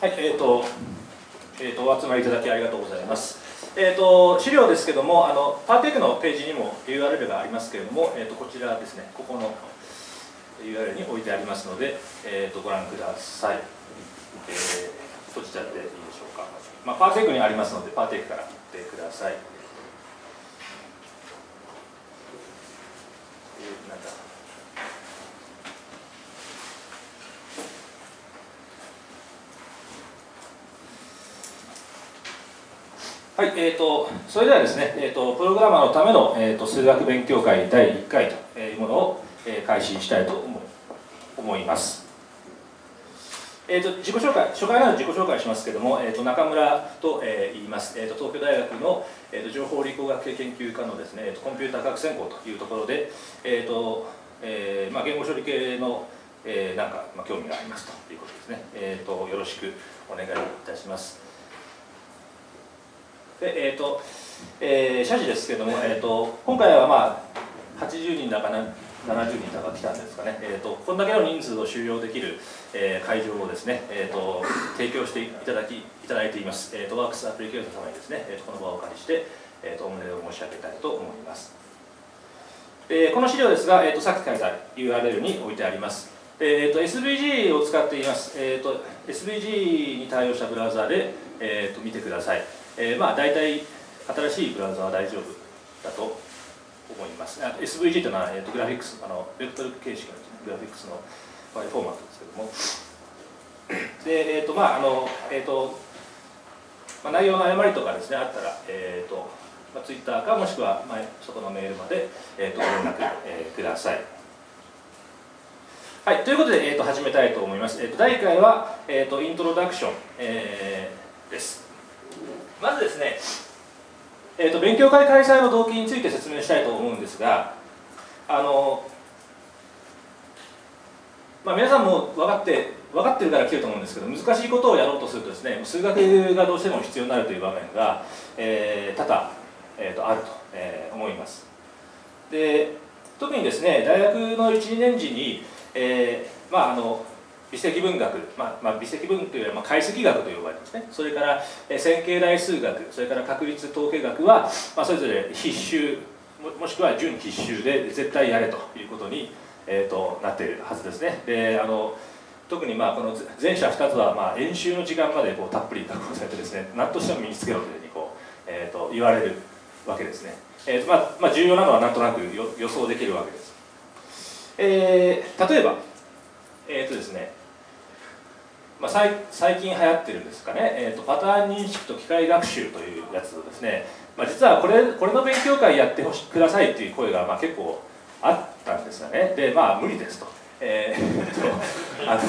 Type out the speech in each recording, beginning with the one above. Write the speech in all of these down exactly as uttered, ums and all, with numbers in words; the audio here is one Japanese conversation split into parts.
はい、えーと、えーと、お集まりいただきありがとうございます。えーと、資料ですけども、あのパーテークのページにも ユーアールエル がありますけれども、えーと、こちらですね、ここの ユーアールエル に置いてありますので、えーと、ご覧ください。えー、閉じちゃっていいでしょうか。まあ、パーテークにありますので、パーテークから見てください。えー、なんだはい、えーと、それではですね、えーと、プログラマーのための、えーと、数学勉強会だいいっかいというものを、えー、開始したいと思思います。えーと、自己紹介、初回なので自己紹介しますけれども、えーと、中村と、えー、言います。えーと、東京大学の、えーと、情報理工学系研究科のですね、えーと、コンピューター学専攻というところで、えーとえーまあ、言語処理系の、えー、なんか、まあ、興味がありますということですね。えーと、よろしくお願いいたします。でえーとえー、謝辞ですけれども、えーと、今回は、まあ、はちじゅうにんだかなななじゅうにんだか来たんですかね、えーと、こんだけの人数を収容できる、えー、会場をですね、えーと、提供していただきいただいています、えーと、ワークスアプリケーター様にですね、えーと、この場をお借りして、えーと、お胸を申し上げたいと思います。えー、この資料ですが、えーと、さっき書いた ユーアールエル に置いてあります。えーと、エスブイジー を使っています。えーと、エスブイジー に対応したブラウザで、えーと、見てください。えー、まあ大体新しいブラウザは大丈夫だと思います。エスブイジー というのは、えー、とグラフィックス、あのベクトル形式のグラフィックスのファイルフォーマットですけども、で、えーとまああのえーとまあ、内容の誤りとかですねあったら、えーとまあ、ツイッターかもしくは、まあ、そこのメールまで、えー、とご連絡、えー、ください。はい、ということで、えー、と始めたいと思います。えー、とだいいっかいは、えー、とイントロダクション、えー、です。まずですね、えー、と勉強会開催の動機について説明したいと思うんですが、あの、まあ、皆さんも分かって分かってるから来ると思うんですけど、難しいことをやろうとするとですね、数学がどうしても必要になるという場面が、えー、多々、えー、とあると、えー、思います。で、特にですね、大学のいち、にねん時に、えー、まああの微積分学、まあまあ、微積分というよりは、まあ、解析学と呼ばれてますね。それから、えー、線形代数学、それから確率統計学は、まあ、それぞれ必修 も, もしくは準必修で絶対やれということに、えー、となっているはずですね。であの特にまあこの前者ふたつはまあ演習の時間までこうたっぷり確保されてですね、何としても身につけろというふうにこう、えー、と言われるわけですね。えーとまあまあ、重要なのはなんとなく予想できるわけです。えー、例えば、えーとですねまあ、最近流行ってるんですかね、えーと、パターン認識と機械学習というやつをですね、まあ、実はこれこれの勉強会やってほしくださいという声がまあ結構あったんですがね、でまあ無理ですと。えー、あの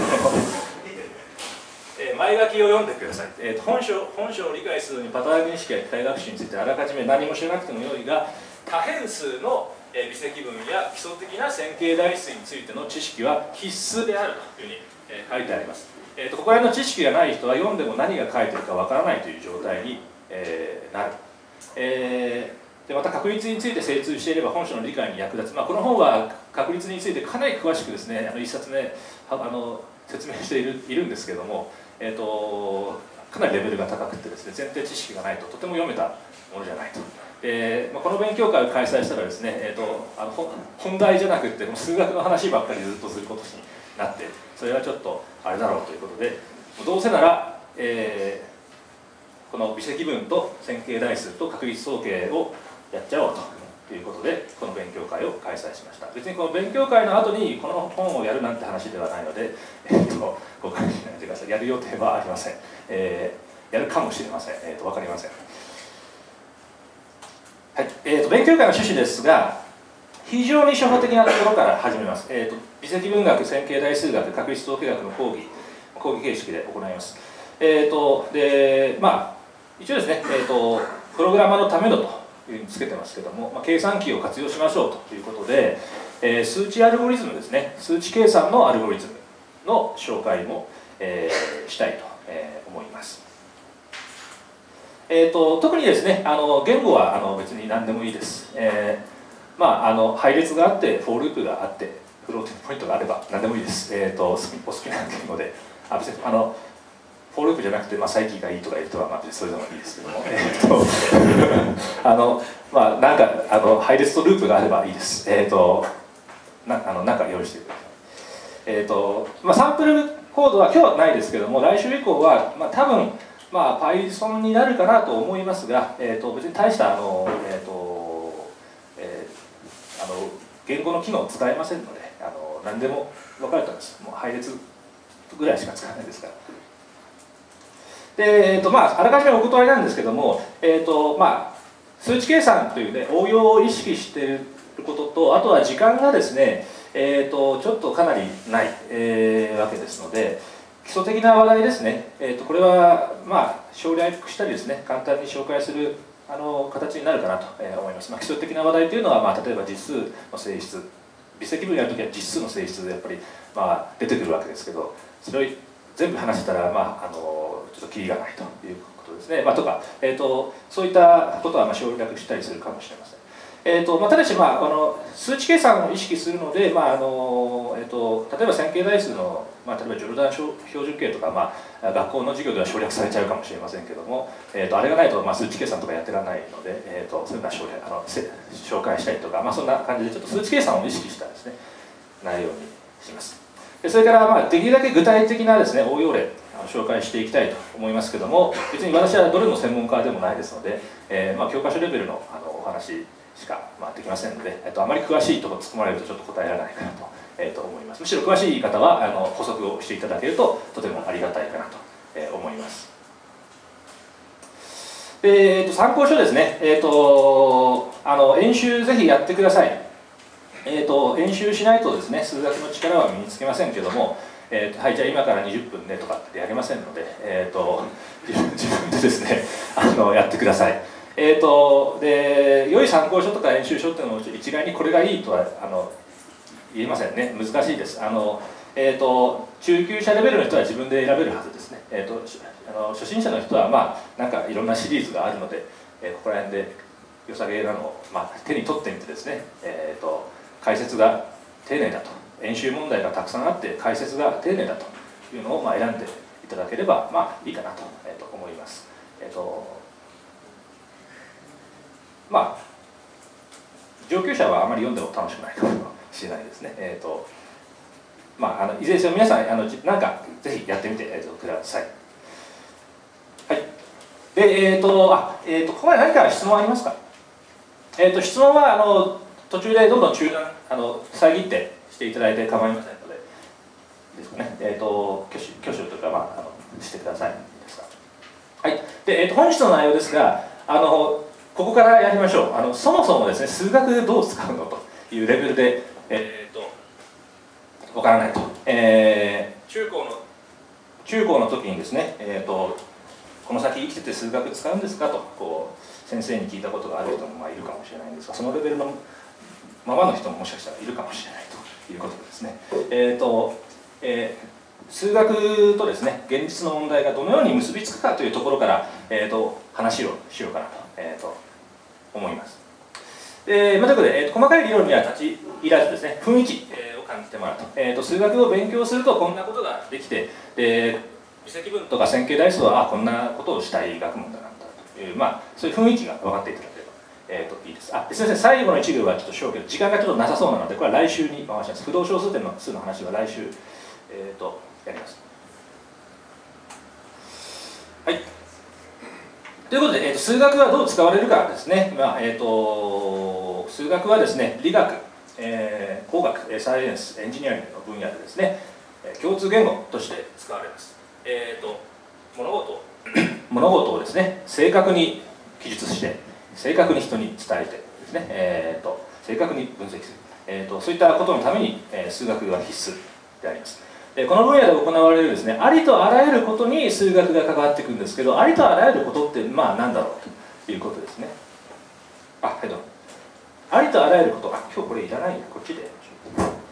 えー、前書きを読んでください、えーと、本書本書を理解するのにパターン認識や機械学習についてあらかじめ何も知らなくてもよいが、多変数の微積分や基礎的な線形代数についての知識は必須であるというふうに書いてあります。えー、とここら辺の知識がない人は読んでも何が書いてるかわからないという状態に、えー、なる、えー、でまた確率について精通していれば本書の理解に役立つ、まあ、この本は確率についてかなり詳しくですね、あのいっさつめあの説明しているいるんですけども、えー、とかなりレベルが高くてですね、前提知識がないととても読めたものじゃないと。えーまあ、この勉強会を開催したらですね、えー、とあの本題じゃなくて数学の話ばっかりずっとすることになって、それはちょっとあれだろうということで、どうせなら、えー、この微積分と線形代数と確率統計をやっちゃおうということで、この勉強会を開催しました。別にこの勉強会の後にこの本をやるなんて話ではないので、えー、と誤解しないでください。やる予定はありません。えー、やるかもしれません。えー、と分かりません。はい、えー、と勉強会の趣旨ですが、非常に初歩的なところから始めます。えー、と微積分学、線形代数学、確率統計学の講義、講義形式で行います。えー、とでまあ一応ですね、えー、とプログラマーのためのというふうにつけてますけども、まあ、計算機を活用しましょうということで、えー、数値アルゴリズムですね、数値計算のアルゴリズムの紹介も、えー、したいと、えー、思います。えー、と特にですね、あの言語はあの別に何でもいいです。えー、まああの配列があって、フォーループがあって、フローティングポイントがあれば何でもいいです。えー、とお好きな言語で、あ別にあのフォーループじゃなくて、まあ、サイキーがいいとか言う人は、まあ、それでもいいですけども、えーとあのまあ、なんかあの配列とループがあればいいです。えーとなあのなんか用意してください。えーとまあ、サンプルコードは今日はないですけども、来週以降は、まあ、多分、まあ、Python になるかなと思いますが、えーと別に大したあの、えーとえー、あの言語の機能を使えませんので、あの何でも分かると思います。もう配列ぐらいしか使わないですから。で、えーとまあ、あらかじめお断りなんですけども、えーとまあ、数値計算という、ね、応用を意識していることと、あとは時間がですね、えーとちょっとかなりない、えー、わけですので、基礎的な話題ですね、えーとこれは、まあ、省略したりですね、簡単に紹介するあの形になるかなと思います。まあ、基礎的な話題というのは、まあ、例えば実数の性質、微積分やるときは実数の性質でやっぱり、まあ、出てくるわけですけど、それを全部話したら、まあ、あのちょっとキリがないということですね。まあ、とか、えーと、そういったことはまあ省略したりするかもしれません。えーとまあ、ただし、まあ、あの数値計算を意識するので、まああのえーと、例えば線形代数の、まあ、例えばジョルダン標準形とか、まあ、学校の授業では省略されちゃうかもしれませんけども、えーとあれがないと、まあ、数値計算とかやってらないので、えーとそういうのは省略あの紹介したりとか、まあ、そんな感じでちょっと数値計算を意識したですね、内容にします。でそれから、まあ、できるだけ具体的なですね、応用例を紹介していきたいと思いますけども、別に私はどれの専門家でもないですので、えーまあ、教科書レベルのあのお話しか、まあ、できませんので、えっと、あまり詳しいところ突っ込まれるとちょっと答えられないかなと、えー、と思います。むしろ詳しい方はあの補足をしていただけるととてもありがたいかなと、えー、思います。で、えー、と参考書ですね、えー、とあの演習ぜひやってください。えー、と演習しないとですね、数学の力は身につけませんけども、えー、とはいじゃあ今からにじゅっぷんねとかってやれませんので、えー、と自分自分でですねあのやってください。えー、とで良い参考書とか演習書っていうのを一概にこれがいいとはあの言えませんね。難しいです。あの、えー、と中級者レベルの人は自分で選べるはずですね。えー、とあの初心者の人はまあなんかいろんなシリーズがあるので、えー、ここら辺で良さげなのを、まあ、手に取ってみてですね、えー、と解説が丁寧だと、演習問題がたくさんあって解説が丁寧だというのをまあ選んでいただければまあいいかなと、えー、と思います。えー、とまあ上級者はあまり読んでも楽しくないかもしれないですね。えー、とまあ、あのいずれにせよ皆さんあのなんかぜひやってみて、えー、とください。はい。で、えっ、ー、とあえっ、ー、とここまで何か質問ありますか？えっ、ー、と質問はあの途中でどんどん中断あの遮ってしていただいて構いませんのでですかね。えっ、ー、と挙手挙手というかまああのしてくださいですか。はい。で、えっ、ー、と本日の内容ですが、あのここからやりましょう。あのそもそもですね、数学どう使うのというレベルで、えー、とわからないと、えー、中高の中高の時にですね、えー、とこの先生きてて数学使うんですかとこう先生に聞いたことがある人もまあいるかもしれないんですが、そのレベルのままの人ももしかしたらいるかもしれないということですね。えーとえー、数学とですね現実の問題がどのように結びつくかというところから、えー、と話をしようかなと、えー、と思います。えーまあ、ということで、えー、細かい理論には立ち入らずですね、雰囲気、えー、を感じてもらうと、えー、と数学を勉強するとこんなことができて、で微積分とか線形代数はあこんなことをしたい学問だなんだという、まあ、そういう雰囲気が分かっていただければ、えー、といいです。あすみません、最後の一行はちょっと小けど時間がちょっとなさそうなのでこれは来週に回します。不動小数点の数の話は来週、えー、とやります。はい。ということで、えー、と数学はどう使われるかですね。まあえー、と数学はですね理学、えー、工学、サイエンス、エンジニアリングの分野でですね共通言語として使われます。えー、と物事物事をですね正確に記述して正確に人に伝えてですね、えー、と正確に分析する、えー、とそういったことのために、えー、数学が必須であります。でこの分野で行われるですねありとあらゆることに数学が関わっていくんですけど、ありとあらゆることってまあ何だろうということですね。あ、はいどうも。ありとあらゆること、あ今日これいらないや、こっちでやりましょう。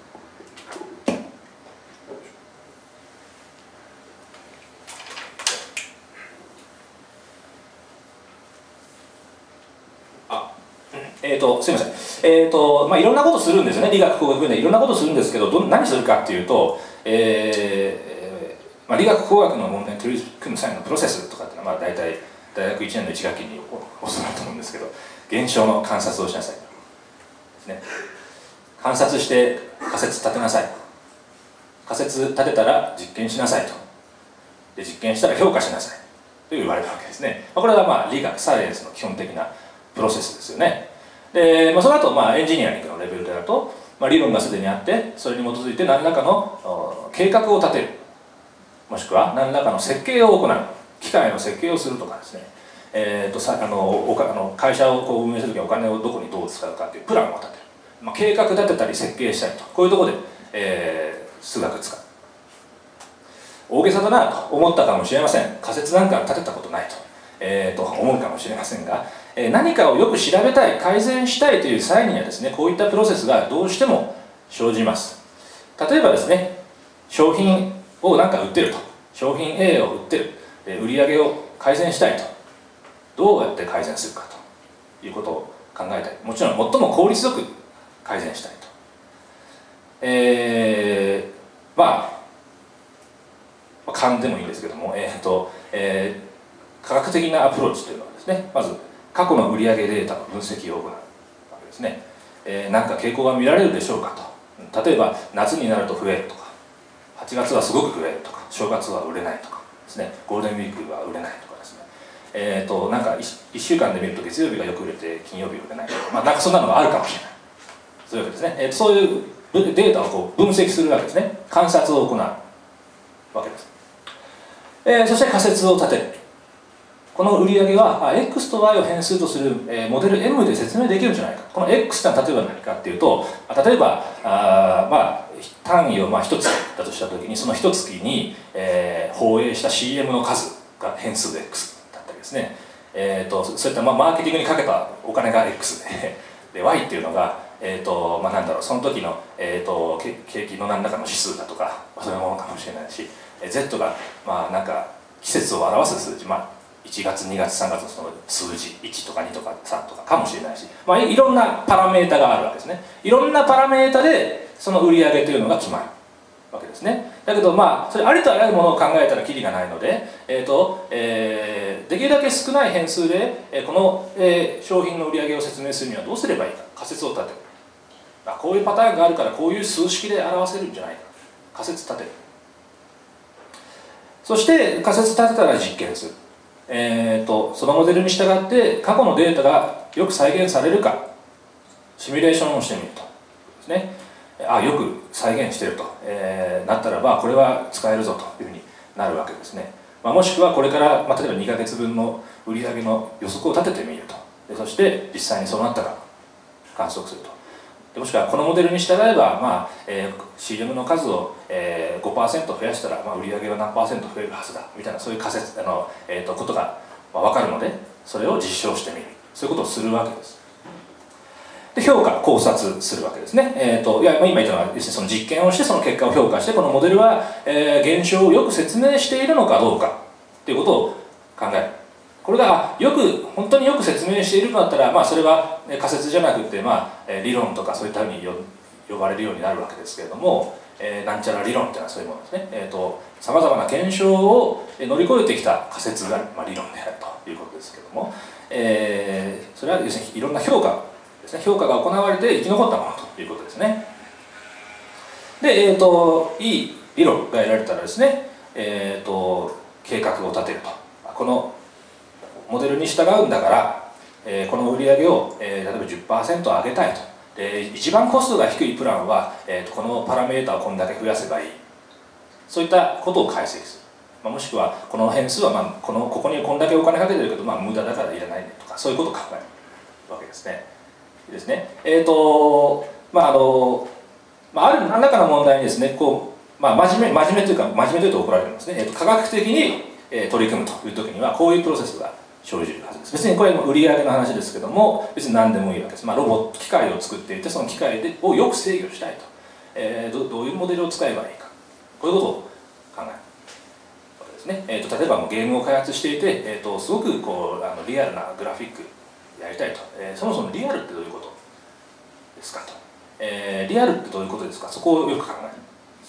えー、とすみません、えーとまあ、いろんなことするんですよね、理学工学分野でいろんなことするんですけど、ど何するかっていうと、えーまあ、 理学工学の問題に取り組む際のプロセスとかっていうのは、まあ、大体大学いちねんのいち学期に教わると思うんですけど、現象の観察をしなさいですね。観察して仮説立てなさい。仮説立てたら実験しなさいと。で実験したら評価しなさいと言われたわけですね。これはまあ理学サイエンスの基本的なプロセスですよね。で、まあ、その後まあエンジニアリングのレベルであると、まあ、理論がすでにあってそれに基づいて何らかの計画を立てる、もしくは何らかの設計を行う、機械の設計をするとかですね、えー、とさあのおかあの会社をこう運営するときにお金をどこにどう使うかというプランを立てる、まあ、計画立てたり設計したりと、こういうところで、えー、数学使う。大げさだなと思ったかもしれません。仮説なんか立てたことないと、えー、と思うかもしれませんが、えー、何かをよく調べたい、改善したいという際にはですね、こういったプロセスがどうしても生じます。例えばですね、商品を何か売ってると、商品 A を売ってる、えー、売り上げを改善したいと、どうやって改善するかということを考えたい。もちろん最も効率よく改善したいと。えー、まあ勘でもいいんですけども、えーとえー、科学的なアプローチというのはですね、まず過去の売上データの分析を行うわけですね。えー、何か傾向が見られるでしょうかと。例えば夏になると増えるとか、はちがつはすごく増えるとか、正月は売れないとかですね、ゴールデンウィークは売れないとかですね、えーとなんか 1, いっしゅうかんで見ると月曜日がよく売れて金曜日売れないとか、まあ、なんかそんなのがあるかもしれない。そういうわけですね。えー、とそういうデータをこう分析するわけですね。観察を行うわけです。えー、そして仮説を立てる。この売上は X と Y を変数とする、えー、モデル エム で説明できるんじゃないか。この X とは例えば何かっていうと、例えばあ、まあ、単位をまあいち月だとしたときに、そのいち月に、えー、放映した シーエム の数が変数で X だったりですね、えー、とそういったまあマーケティングにかけたお金が X で、で Y っていうのが、えーとまあ、なんだろう、その時の、えー、と景気の何らかの指数だとか、そういうものかもしれないし、Z がまあなんか季節を表す数字、まあ、いちがつにがつさんがつのその数字いちとかにとかさんとかかもしれないし、まあ、いろんなパラメータがあるわけですね。いろんなパラメータでその売り上げというのが決まるわけですね。だけどまあそれありとあらゆるものを考えたらキリがないので、えーとえー、できるだけ少ない変数で、えー、この、えー、商品の売り上げを説明するにはどうすればいいか、仮説を立てる。あ、こういうパターンがあるからこういう数式で表せるんじゃないか、仮説立てる。そして仮説立てたら実験する。えー、とそのモデルに従って過去のデータがよく再現されるかシミュレーションをしてみるとですね。あ、よく再現していると、えー、なったらばこれは使えるぞというふうになるわけですね。まあ、もしくはこれから、まあ、例えばにかげつぶんの売り上げの予測を立ててみると。でそして実際にそうなったか観測すると。でもしくはこのモデルに従えば、まあえー、シーエム の数を、えー、ごパーセント 増やしたら、まあ、売り上げは何パーセント増えるはずだみたいな、そういう仮説あの、えー、とことが、まあ、分かるので、それを実証してみる、そういうことをするわけです。で評価考察するわけですね。えー、といや今言ったのは要するにその実験をしてその結果を評価して、このモデルは、えー、現象をよく説明しているのかどうかということを考える。これがよく本当によく説明しているのだったら、まあ、それは仮説じゃなくて、まあ、理論とかそういったふうに呼ばれるようになるわけですけれども、えー、なんちゃら理論っていうのはそういうものですね。えーと、さまざまな検証を乗り越えてきた仮説が、まあ、理論であるということですけども、えー、それは要するにいろんな評価ですね、評価が行われて生き残ったものということですね。で、えーと、いい理論が得られたらですね、えーと、計画を立てると。このモデルに従うんだから、えー、この売り上げを、えー、例えば じゅっパーセント 上げたいと。で一番コストが低いプランは、えー、とこのパラメータをこんだけ増やせばいい。そういったことを解析する。まあ、もしくはこの変数は、まあ、このここにこんだけお金かけてるけど、まあ、無駄だからいらないねとか、そういうことを考えるわけですね。いいですね。えっ、ー、とまああの、まあ、ある何らかの問題にですね、こう、まあ、真面目真面目というか真面目というと怒られるんですね。えー、と科学的に、えー、取り組むという時にはこういうプロセスが生じるはずです。別にこれも売り上げの話ですけども、別に何でもいいわけです。まあ、ロボット機械を作っていて、その機械でをよく制御したいと、えー、ど, どういうモデルを使えばいいか、こういうことを考えるわけですね。えー、と例えばもうゲームを開発していて、えー、とすごくこうあのリアルなグラフィックやりたいと、えー、そもそもリアルってどういうことですかと、えー、リアルってどういうことですか、そこをよく考えるんです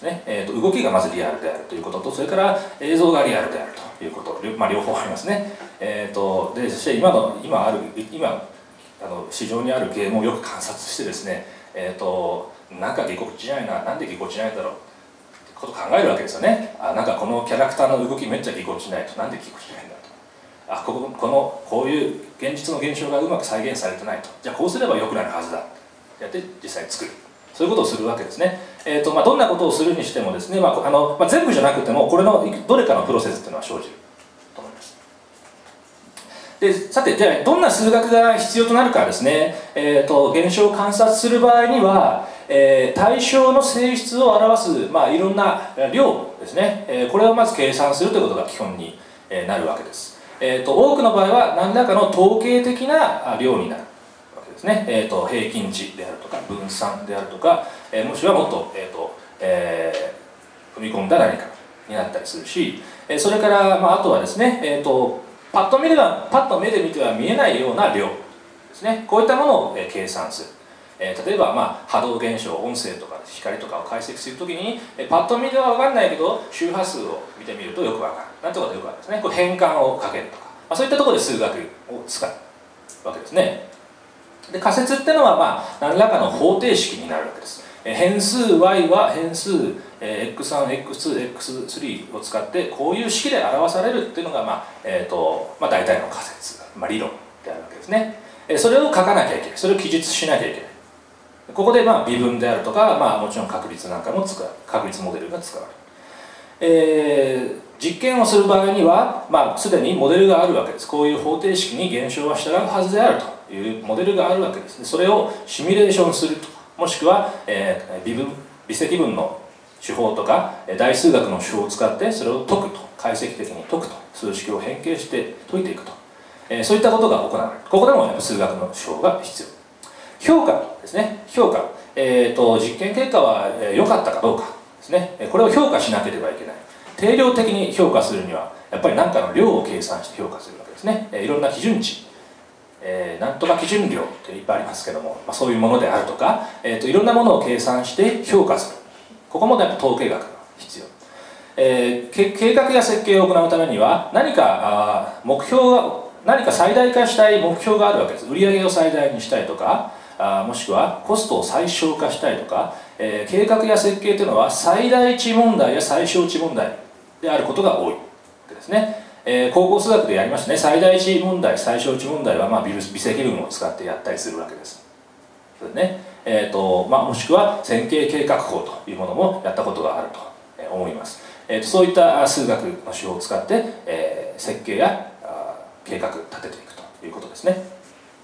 ですね、えー、と動きがまずリアルであるということと、それから映像がリアルであるということ、まあ、両方ありますね。えー、とでそして今の今ある今あの市場にあるゲームをよく観察してですね、えー、となんかぎこちないな、なんでぎこちないんだろうってことを考えるわけですよね。あ、なんかこのキャラクターの動きめっちゃぎこちないと、なんでぎこちないんだと、あ、こここのこういう現実の現象がうまく再現されてないと、じゃあこうすれば良くなるはずだやって実際作る、そういうことをするわけですね。えーとまあ、どんなことをするにしてもですね、まああのまあ、全部じゃなくてもこれのどれかのプロセスっていうのは生じると思います。でさて、じゃあどんな数学が必要となるかですね、えーと現象を観察する場合には、えー、対象の性質を表す、まあ、いろんな量ですね、えー、これをまず計算するということが基本になるわけです。えーと多くの場合は何らかの統計的な量になるわけですね。えーと平均値であるとか分散であるとか、えー、もしくはもっと、えーとえー、踏み込んだ何かになったりするし、えー、それから、まあ、あとはですね、えーとパッと見ではパッと目で見ては見えないような量ですね、こういったものを、えー、計算する。えー、例えば、まあ、波動現象、音声とか光とかを解析するときに、えー、パッと見では分かんないけど周波数を見てみるとよく分かる、なんとかでよく分かるんですね。これ変換をかけるとか、まあ、そういったところで数学を使うわけですね。で仮説っていうのは、まあ、何らかの方程式になるわけです。えー、変数 y は変数、えー、エックスワン、エックスツー、エックススリー を使ってこういう式で表されるっていうのが、まあえーとまあ、大体の仮説、まあ、理論であるわけですね。えー、それを書かなきゃいけない、それを記述しなきゃいけない。ここでまあ微分であるとか、まあ、もちろん確率なんかも使う、確率モデルが使われる。えー、実験をする場合には、まあ、すでにモデルがあるわけです。こういう方程式に現象は従うはずであるというモデルがあるわけです。それをシミュレーションするとか、もしくは、えー、微分微積分の手法とか大数学の手法を使ってそれを解くと、解析的に解くと、数式を変形して解いていくと、えー、そういったことが行われる。ここでもやっぱ数学の手法が必要。評価ですね、評価、えーと、実験結果は良かったかどうかですね、これを評価しなければいけない。定量的に評価するにはやっぱり何かの量を計算して評価するわけですね。いろんな基準値、えー、なんとか基準量っていっぱいありますけども、まあ、そういうものであるとか、えーと、いろんなものを計算して評価する。ここもやっぱ統計学が必要。えー、計画や設計を行うためには何かあ目標が何か最大化したい目標があるわけです。売上を最大にしたいとか、あもしくはコストを最小化したいとか、えー、計画や設計というのは最大値問題や最小値問題であることが多いわけですね。えー、高校数学でやりましたね。最大値問題、最小値問題は、まあ、微積分を使ってやったりするわけです。それね、えーとまあ、もしくは線形計画法というものもやったことがあると思います。えー、とそういった数学の手法を使って、えー、設計や計画立てていくということですね。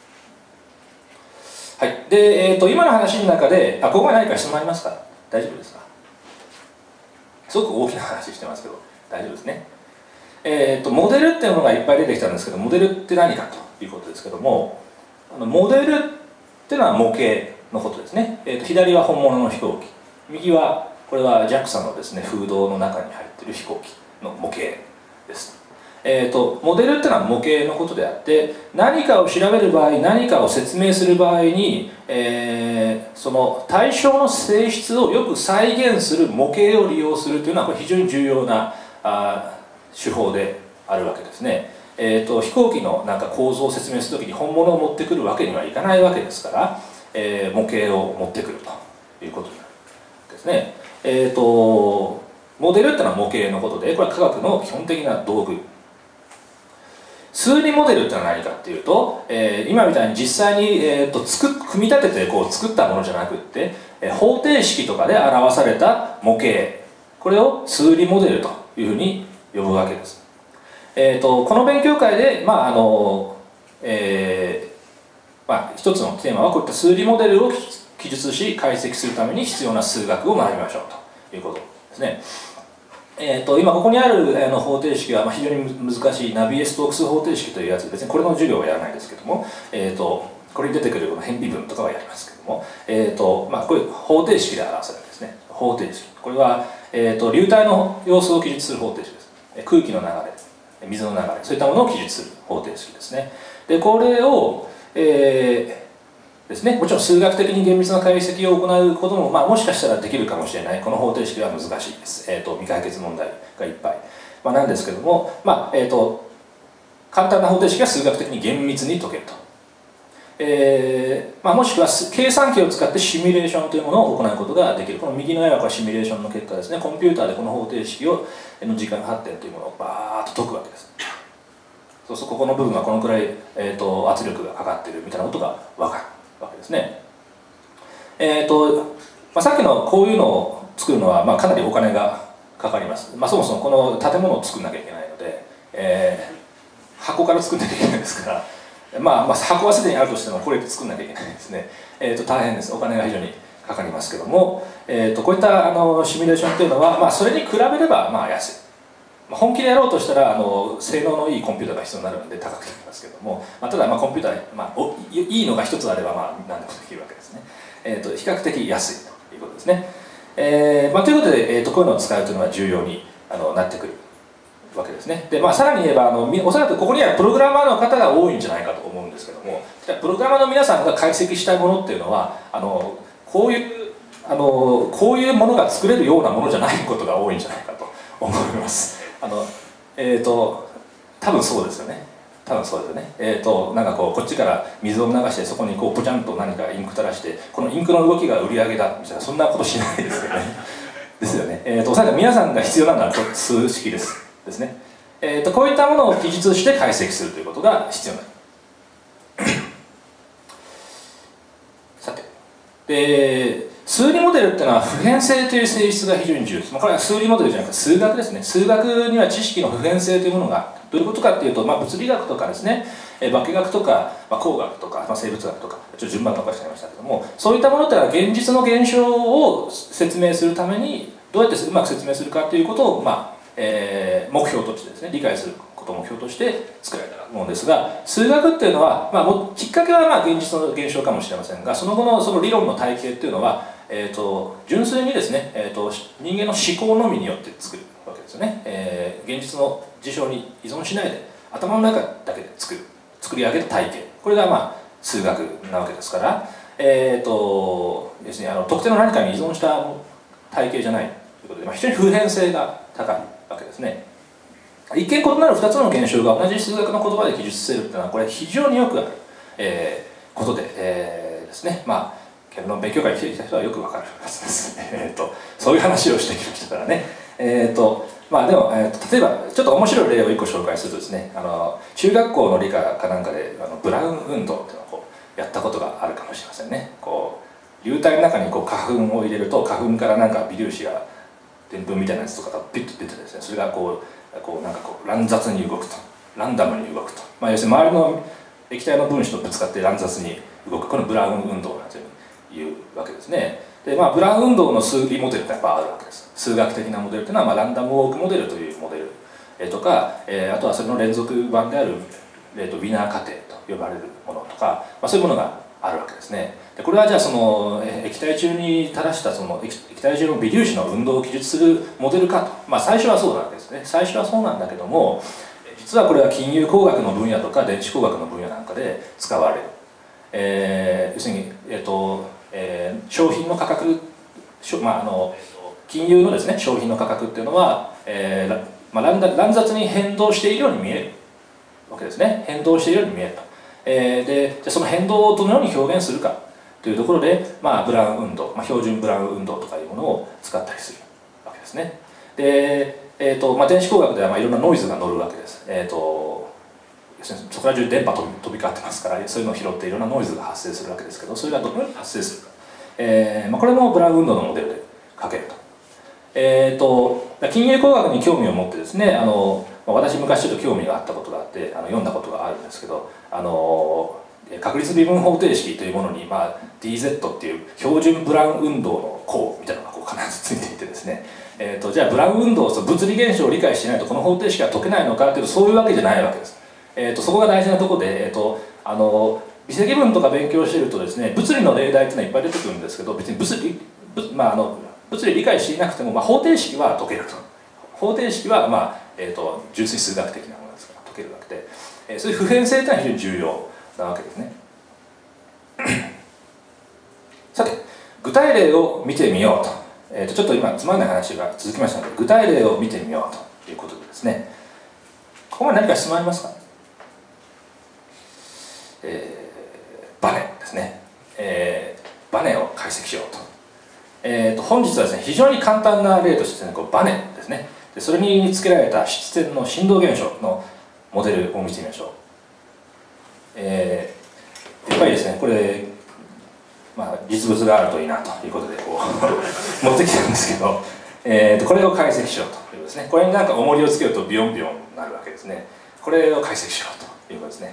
はい、で、えー、と今の話の中で、あ、ここまで何か質問ありますか？大丈夫ですか？すごく大きな話してますけど大丈夫ですね。えー、とモデルっていうのがいっぱい出てきたんですけど、モデルって何かということですけども、あのモデルっていうのは模型のことですね。えー、と左は本物の飛行機、右はこれは ジャクサ のですね風洞の中に入っている飛行機の模型です。えー、とモデルっていうのは模型のことであって、何かを調べる場合、何かを説明する場合に、えー、その対象の性質をよく再現する模型を利用するというのはこれ非常に重要なあ手法であるわけですね。えー、と飛行機のなんか構造を説明するときに本物を持ってくるわけにはいかないわけですから、えー、模型を持ってくるということになるんですね。えー、とモデルっていうのは模型のことで、これは科学の基本的な道具。数理モデルってのは何かっていうと、えー、今みたいに実際に、えー、と作っ組み立ててこう作ったものじゃなくって、えー、方程式とかで表された模型、これを数理モデルというふうに呼ぶわけです。えー、とこの勉強会で、まああのえーまあ、一つのテーマはこういった数理モデルを記述し解析するために必要な数学を学びましょうということですね。えー、と今ここにある、えー、の方程式は、まあ、非常に難しいナビエ・ストークス方程式というやつ、別にこれの授業はやらないですけども、えー、とこれに出てくるこの変微分とかはやりますけども、えーとまあ、これ方程式で表されるんですね。方程式、これは、えー、と流体の様子を記述する方程式です。空気の流れ、水の流れ、そういったものを記述する方程式ですね。でこれを、えーですね。もちろん数学的に厳密な解析を行うことも、まあ、もしかしたらできるかもしれない。この方程式は難しいです。えーと、未解決問題がいっぱい、まあ、なんですけども、まあえーと、簡単な方程式は数学的に厳密に解けると。えーまあ、もしくは計算機を使ってシミュレーションというものを行うことができる。この右の絵はこれシミュレーションの結果ですね。コンピューターでこの方程式をの時間発展というものをバーッと解くわけです。そうするとここの部分はこのくらい、えーと、圧力が上がっているみたいなことが分かるわけですね。えーとまあ、さっきのこういうのを作るのは、まあ、かなりお金がかかります。まあ、そもそもこの建物を作んなきゃいけないので、えー、箱から作んなきゃいけないですから、まあ、まあ箱はすでにあるとしてもこれ作んなきゃいけないですね。えーと大変です。お金が非常にかかりますけども、えーとこういったあのシミュレーションというのは、まあ、それに比べればまあ安い。本気でやろうとしたらあの性能のいいコンピューターが必要になるので高くなりますけども、まあ、ただまあコンピューター、まあ、おいいのが一つあればまあ何でもできるわけですね。えーと比較的安いということですね。えーまあ、ということで、えーとこういうのを使うというのは重要にあのなってくるわけですね。で、まあ、さらに言えばあのおそらくここにはプログラマーの方が多いんじゃないかと思うんですけども、プログラマーの皆さんが解析したいものっていうのはあのこういうあのこういうものが作れるようなものじゃないことが多いんじゃないかと思います。あのえーと多分そうですよね。多分そうですよね。えーとなんかこうこっちから水を流してそこにこうポチャンと何かインク垂らしてこのインクの動きが売り上げだみたいなそんなことしないですよね。ですよね。えーとおそらく皆さんが必要なのは数式です。ですね。えーとこういったものを記述して解析するということが必要になる。さて、で数理モデルっていうのは普遍性という性質が非常に重要です。これは数理モデルじゃなくて数学ですね。数学には知識の普遍性というものがある。どういうことかっていうと、まあ、物理学とかですね、え化学とか、まあ、工学とか、まあ、生物学とかちょっと順番がおかしくなりましたけども、そういったものっていうのは現実の現象を説明するためにどうやってうまく説明するかということを、まあえー、目標としてですね理解することを目標として作られたものですが、数学っていうのは、まあ、もきっかけはまあ現実の現象かもしれませんが、その後のその理論の体系っていうのは、えー、と純粋にですね、えー、と人間の思考のみによって作るわけですよね。えー、現実の事象に依存しないで頭の中だけで作る作り上げた体系、これがまあ数学なわけですから、えーとですね、あの特定の何かに依存した体系じゃないということで、まあ、非常に普遍性が高いわけですね。一見異なるふたつの現象が同じ数学の言葉で記述せるというのはこれ非常によくある、えー、ことで、えー、ですね、まあ言論勉強会に来てきた人はよくわかるはずです。えーとそういう話をしてきましたからね。えーとまあでも、えー、と例えばちょっと面白い例をいっこ紹介するとですね、あの中学校の理科かなんかであのブラウン運動っていうのをこうやったことがあるかもしれませんね。こう流体の中にこう花粉を入れると花粉からなんか微粒子がでんぷんみたいなやつとかがピッと出てですね、それがこうこうなんかこう乱雑に動くと、ランダムに動くと、まあ、要するに周りの液体の分子とぶつかって乱雑に動く、このブラウン運動なんていうわけですね。で、まあ、ブラウン運動の数理モデルってやっぱあるわけです。数学的なモデルというのは、まあ、ランダムウォークモデルというモデル、えー、とか、えー、あとはそれの連続版である、えー、とウィナー過程と呼ばれるものとか、まあ、そういうものがあるわけですね。でこれはじゃあその液体中に垂らしたその液体中の微粒子の運動を記述するモデルかと、まあ、最初はそうなんですね。最初はそうなんだけども、実はこれは金融工学の分野とか電子工学の分野なんかで使われる、えー、要するに、えーとえー、商品の価格、まあ、あの金融のですね商品の価格っていうのは、えーまあ、乱乱雑に変動しているように見えるわけですね。変動しているように見えると、えー、でじゃあその変動をどのように表現するかというところで、まあ、ブラウン運動、まあ、標準ブラウン運動とかいうものを使ったりするわけですね。で、えーとまあ、電子工学ではまあいろんなノイズが乗るわけです。えーとそこら中電波飛び飛び交ってますから、そういうのを拾っていろんなノイズが発生するわけですけど、それがどのように発生するか、えーまあ、これもブラウン運動のモデルで書けると。えーと金融工学に興味を持ってですね、あの私昔ちょっと興味があったことがあってあの読んだことがあるんですけど、あの確率微分方程式というものに、まあ、ディーゼット っていう標準ブラウン運動の項みたいなのがこう必ずついていてですね、えーとじゃあブラウン運動、その物理現象を理解してないとこの方程式は解けないのかというとそういうわけじゃないわけです。えーとそこが大事なところで、えーとあの微積分とか勉強しているとですね、物理の例題っていうのはいっぱい出てくるんですけど、別に物理、まあ、あの物理理解していなくても、まあ、方程式は解けると。方程式は、まあえーと純粋数学的なものですから解けるわけで、えー、そういう普遍性というのは非常に重要なわけですね。 さて具体例を見てみようと、えー、とちょっと今つまんない話が続きましたので具体例を見てみようということでですね、ここまで何か質問ありますか？えー、バネですね、えー、バネを解析しようと。えー、と本日はですね非常に簡単な例としてですね、こうバネですね、でそれに付けられた出演の振動現象のモデルを見てみましょう。えー、やっぱりですねこれ、まあ、実物があるといいなということでこう持ってきたんですけど、えー、とこれを解析しようということですね。これになんか重りをつけるとビヨンビヨンなるわけですね。これを解析しようということですね。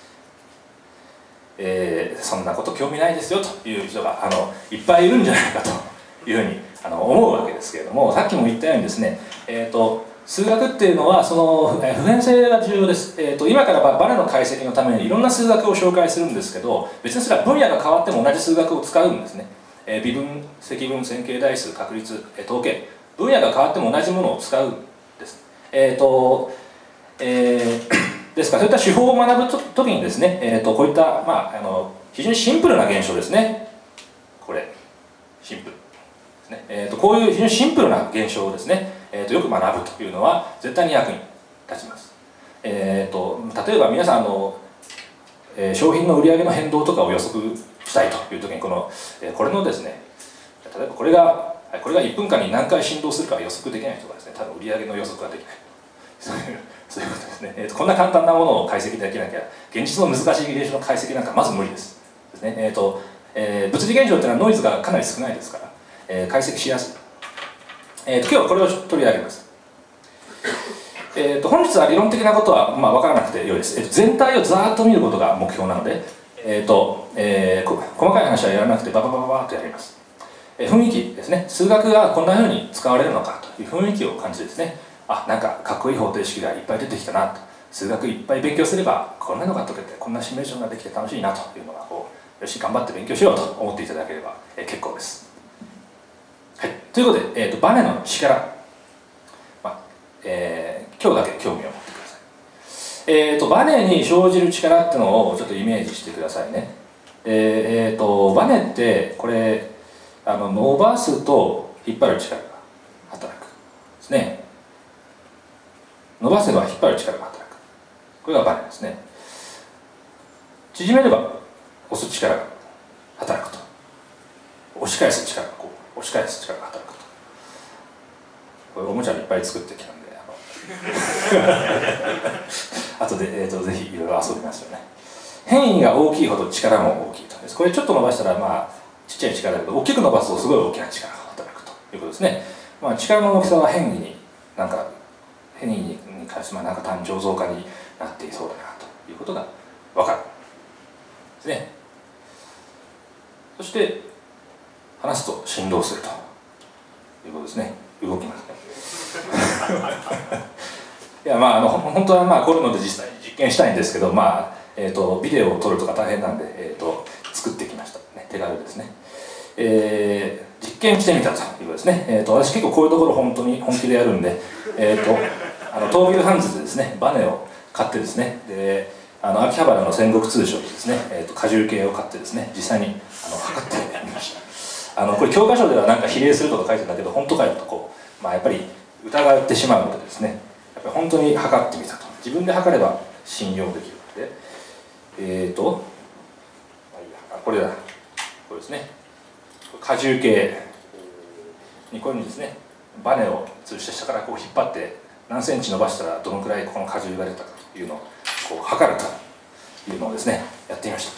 えー、そんなこと興味ないですよという人があのいっぱいいるんじゃないかというふうにあの思うわけですけれども、さっきも言ったようにですね、えー、と数学っていうのはその普遍性が重要です。えー、と今からバネの解析のためにいろんな数学を紹介するんですけど、別にそれは分野が変わっても同じ数学を使うんですね。えー、微分、積分、線形代数、確率、えー、統計、分野が変わっても同じものを使うんです。えーとえーですからそういった手法を学ぶときにですね、えー、とこういった、まあ、あの非常にシンプルな現象ですね。これシンプルですね。えー、とこういう非常にシンプルな現象をですね、えー、とよく学ぶというのは絶対に役に立ちます。えー、と例えば皆さんあの、えー、商品の売上の変動とかを予測したいというときにこの、えー、これのですね、例えばこれがこれがいっぷんかんに何回振動するか予測できない人がですね、多分売上の予測ができない。そういうそういうことですね。えー、とこんな簡単なものを解析できなきゃ現実の難しい現象の解析なんかまず無理ですですね。えーとえー、物理現象というのはノイズがかなり少ないですから、えー、解析しやすい。えー、と今日はこれを取り上げます。えー、と本日は理論的なことは、まあ、分からなくてよいです。えー、と全体をざーっと見ることが目標なので、えーとえー、細かい話はやらなくてバババババーっとやります。えー、雰囲気ですね。数学がこんなふうに使われるのかという雰囲気を感じてですね、あ、なんかかっこいい方程式がいっぱい出てきたなと、数学いっぱい勉強すればこんなのが解けてこんなシミュレーションができて楽しいなというのがこうよし頑張って勉強しようと思っていただければ、えー、結構です。はい、ということで、えー、とバネの力、まあえー、今日だけ興味を持ってください。えー、とバネに生じる力っていうのをちょっとイメージしてくださいね。でえー、とバネってこれあの伸ばすと引っ張る力が働くですね。伸ばせば引っ張る力が働く。これがバネですね。縮めれば押す力が働くと。押し返す力がこう押し返す力が働くと。これおもちゃいっぱい作ってきたんであの後で、えー、とぜひいろいろ遊びますよね。変異が大きいほど力も大きいと。これちょっと伸ばしたらまあちっちゃい力だけど大きく伸ばすとすごい大きな力が働くということですね。まあ、力の大きさは変異になんか変異に関してなんか単調増加になっていそうだなということが分かるですね。そして離すと振動するということですね。動きますねいやまああの本当はまあこういうので実際に実験したいんですけど、まあえー、とビデオを撮るとか大変なんで、えー、と作ってきました、ね、手軽ですね。えー、実験してみたということですね。えー、と私結構こういうところ本当に本気でやるんで、えー、とあの東急ハンズでですねバネを買ってですね、であの秋葉原の戦国通商でですね、えー、と荷重計を買ってですね実際にあの測ってみました。あのこれ教科書ではなんか比例するとか書いてるんだけど本当かよとこう、まあ、やっぱり疑ってしまうのでですね、やっぱり本当に測ってみたと。自分で測れば信用できるので、えっ、ー、とこれだこれですね、荷重計にこういうふうにですねバネを吊るして下からこう引っ張って何センチ伸ばしたらどのくらいこの荷重が出たかというのをこう測るというのをですねやってみました。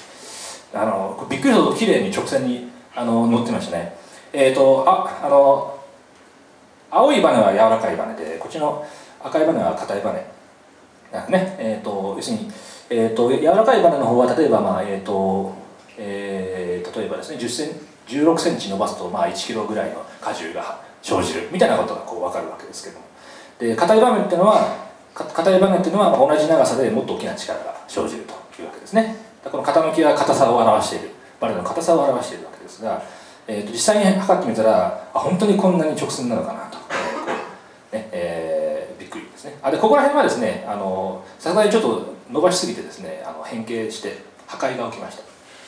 あのびっくりするほどきれいに直線にあの乗ってましたね。えっ、ー、とああの青いバネは柔らかいバネでこっちの赤いバネは硬いバネなんですね。えー、と要するに、えー、と柔らかいバネの方は例えば、まあえーとえー、例えばですねじゅっセンチじゅうろくセンチ伸ばすと、まあ、いちキロぐらいの荷重が生じるみたいなことがこう分かるわけですけども、で硬いバネっていうのは硬いバネっていうのは同じ長さでもっと大きな力が生じるというわけですね。この傾きは硬さを表している、バネの硬さを表しているわけですが、えー、と実際に測ってみたらあ本当にこんなに直線なのかなと、えーねえー、びっくりですね。あでここら辺はですねさすがにちょっと伸ばしすぎてですねあの変形して破壊が起きました。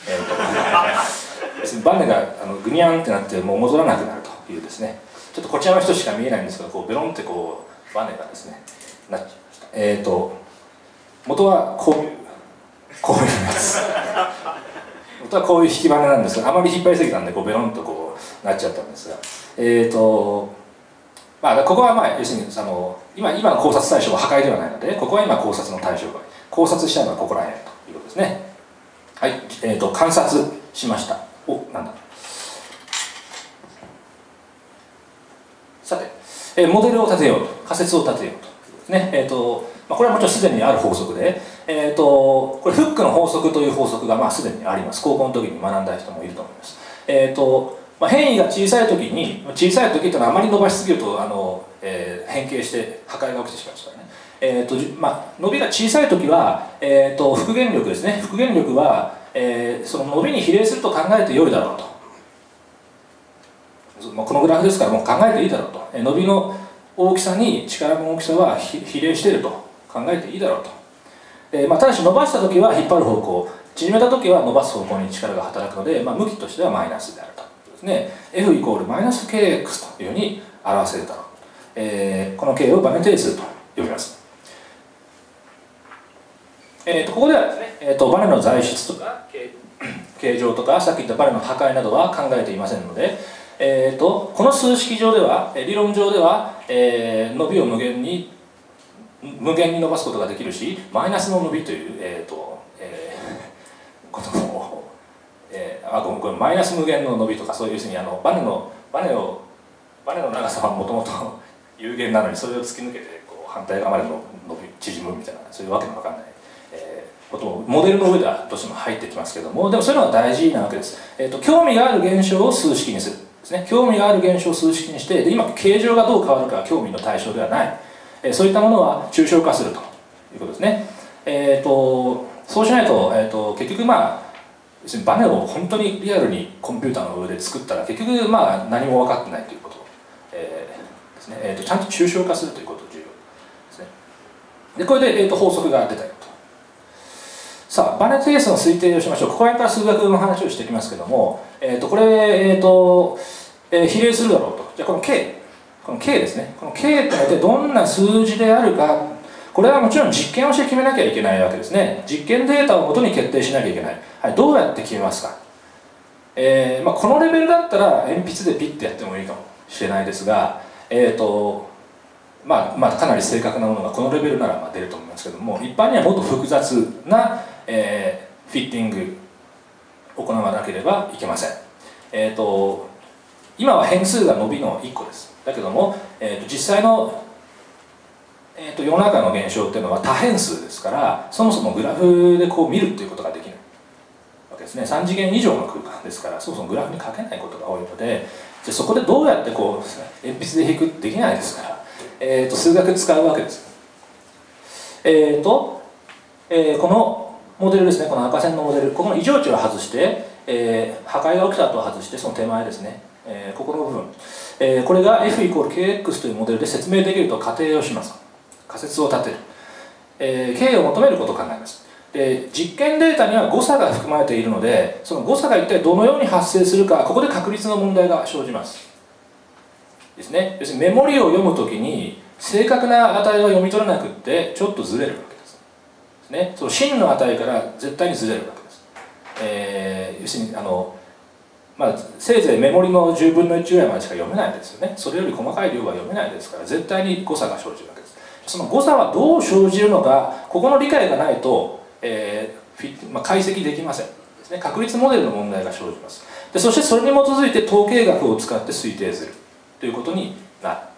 えー、と別にバネがあのグニャンってなってもう戻らなくなるというですね、ちょっとこちらの人しか見えないんですが、こうベロンってこうバネがですねなっちゃいました。えっ、ー、と元はこういうこういうやつ元はこういう引きバネなんですが、あまり引っ張りすぎたんでこうベロンとこうなっちゃったんですが、えっ、ー、とまあここはまあ要するにあの今今の考察対象は破壊ではないので、ここは今考察の対象が考察したいのはここら辺ということですね。はい、えー、と観察しました。お、なんだ。さて、えー、モデルを立てようと、仮説を立てようとですね。えーとまあ、これはもちろんすでにある法則で、えー、とこれフックの法則という法則がまあすでにあります。高校の時に学んだ人もいると思います。えーとまあ、変異が小さい時に、小さい時というのはあまり伸ばしすぎるとあの、えー、変形して破壊が起きてしまいますからね。えーとまあ、伸びが小さい時は、えー、と復元力ですね。復元力は、えー、その伸びに比例すると考えて良いだろうと。まあ、このグラフですからもう考えていいだろうと。えー、伸びの大きさに力の大きさは比例していると考えていいだろうと。えーまあ、ただし伸ばした時は引っ張る方向、縮めた時は伸ばす方向に力が働くので、まあ、向きとしてはマイナスであるとですね。F イコールマイナス ケーエックス というふうに表せるだろう。えー、この K をバネ定数と呼びます。えー、とここではですね、えー、とバネの材質とか形状とかさっき言ったバネの破壊などは考えていませんので、えー、とこの数式上では理論上では、えー、伸びを無限に無限に伸ばすことができるし、マイナスの伸びという、えーとえー、ことを、えー、あごめんこれマイナス無限の伸びとかそういうふうにあのバネのバネをバネの長さはもともと有限なのにそれを突き抜けてこう反対側までの伸び縮むみたいなそういうわけのわかんない。こともモデルの上ではどうしても入ってきますけども、でもそういうのが大事なわけです。えーと、興味がある現象を数式にするですね。興味がある現象を数式にして、で今形状がどう変わるかは興味の対象ではない、えー、そういったものは抽象化するということですね。えーと、そうしないと、えーと、結局まあ要するにバネを本当にリアルにコンピューターの上で作ったら結局まあ何も分かってないということ、えーですね。えーと、ちゃんと抽象化するということが重要ですね。でこれで、えーと、法則が出たよと。さあバネ定数の推定をしましょう。ここら辺から数学の話をしていきますけども、えー、とこれ、えーとえー、比例するだろうと。じゃあこの K この K ですね。この K ってのはどんな数字であるか、これはもちろん実験をして決めなきゃいけないわけですね。実験データをもとに決定しなきゃいけない、はい、どうやって決めますか。えーまあ、このレベルだったら鉛筆でピッてやってもいいかもしれないですが、えーとまあまあ、かなり正確なものがこのレベルならまあ出ると思いますけども、一般にはもっと複雑な、えー、フィッティングを行わなければいけません。えーと、今は変数が伸びのいっこです。だけども、えーと、実際の、えーと、世の中の現象っていうのは多変数ですから、そもそもグラフでこう見るっていうことができないわけですね。さん次元以上の空間ですから、そもそもグラフに書けないことが多いので、じゃそこでどうやってこう鉛筆で引くってできないですから、えーと、数学使うわけです。えーと、えー、このモデルですね、この赤線のモデル、ここの異常値を外して、えー、破壊が起きた後を外して、その手前ですね、えー、ここの部分、えー、これが F イコール ケーエックス というモデルで説明できると仮定をします。仮説を立てる。えー、K を求めることを考えます。で実験データには誤差が含まれているので、その誤差が一体どのように発生するか、ここで確率の問題が生じますですね。要するにメモリを読むときに正確な値を読み取れなくってちょっとずれるわけですね。その真の値から絶対にずれるわけです。えー、要するにあの、まあ、せいぜいメモリのじゅうぶんのいちぐらいまでしか読めないですよね。それより細かい量は読めないですから、絶対に誤差が生じるわけです。その誤差はどう生じるのか、ここの理解がないと、えーフィまあ、解析できませんですね。確率モデルの問題が生じます。でそしてそれに基づいて統計学を使って推定するということになる。